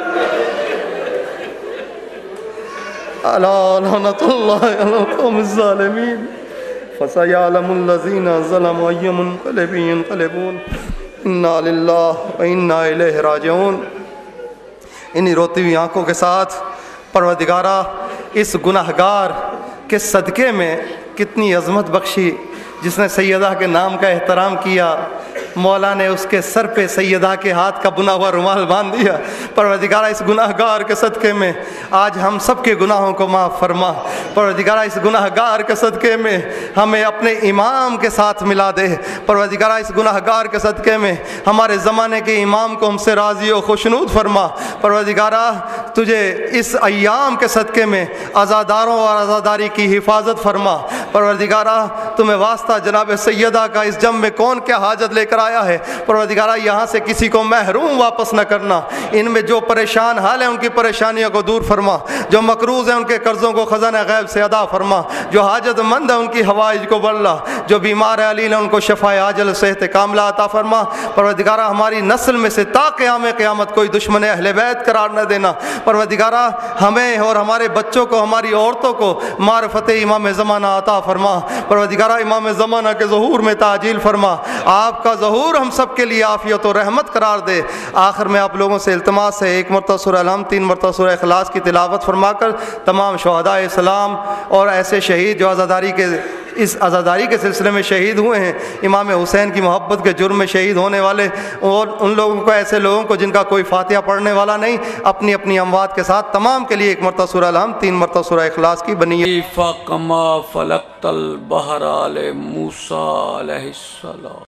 الا لعنت اللہ علی القوم الظالمین فسیعلم الذین ظلموا ای منقلب ینقلبون انا للہ و انا الیہ راجعون۔ انہی روتی ہوئی آنکھوں کے ساتھ پروردگارہ اس گناہگار کے صدقے میں کتنی عظمت بخشی، جس نے سیدہ کے نام کا احترام کیا، مولا نے اس کے سر پہ سیدہ کے ہاتھ کا بنا ہوا رومال باندھ دیا۔ پروردگارہ اس گناہگار کے صدقے میں آج ہم سب کے گناہوں کو معاف فرما۔ پروردگارہ اس گناہگار کے صدقے میں ہمیں اپنے امام کے ساتھ ملا دے۔ پروردگارہ اس گناہگار کے صدقے میں ہمارے زمانے کے امام کو ہم سے راضی و خوشنود فرما۔ پروردگارہ تجھے اس ایام کے صدقے میں عزاداروں اور عزاداری کی حفاظت فرما۔ پروردگارہ تمہیں واسطہ جناب سیدہ کا اس جم میں کون کیا حاجت لے کر آیا ہے، پروردگارہ یہاں سے کسی کو محروم واپس نہ کرنا۔ ان میں جو پریشان حال ہیں ان کی پریشانیوں کو دور فرما، جو مقروض ہیں ان کے قرضوں کو خزانہ غیب سے ادا فرما، جو حاجت مند ہیں ان کی حوائج کو بلّا، جو بیمار ہیں علیل ان کو شفائے عاجل صحت کاملہ عطا فرما۔ پروردگارہ ہماری نسل میں سے تا قیام قیامت کوئی دشمن اہل بیت قرار نہ دینا۔ پروردگارہ ہمیں اور ہمارے بچوں کو، ہماری عورتوں کو معرفت امام زمانہ عطا فرما۔ پروردگارہ امام زمانہ کے ظہور میں تعجیل فرما، آپ کا ظہور ہم سب کے لیے عافیت و رحمت قرار دے۔ آخر میں آپ لوگوں سے التماس ہے ایک مرتبہ سورہ الحمد 3 مرتبہ سورہ اخلاص کی تلاوت فرما کر تمام شہداء اسلام اور ایسے شہید جو اس عزاداری کے سلسلے میں شہید ہوئے ہیں، امام حسین کی محبت کے جرم میں شہید ہونے والے، اور ان لوگوں کو، ایسے لوگوں کو جن کا کوئی فاتحہ پڑھنے والا نہیں، اپنی اپنی اموات کے ساتھ تمام کے لیے ایک مرتبہ سورہ الحمد 3 مرتبہ سورہ اخلاص کی بنی کما فلقت البحر علیہ موسیٰ علیہ السلام۔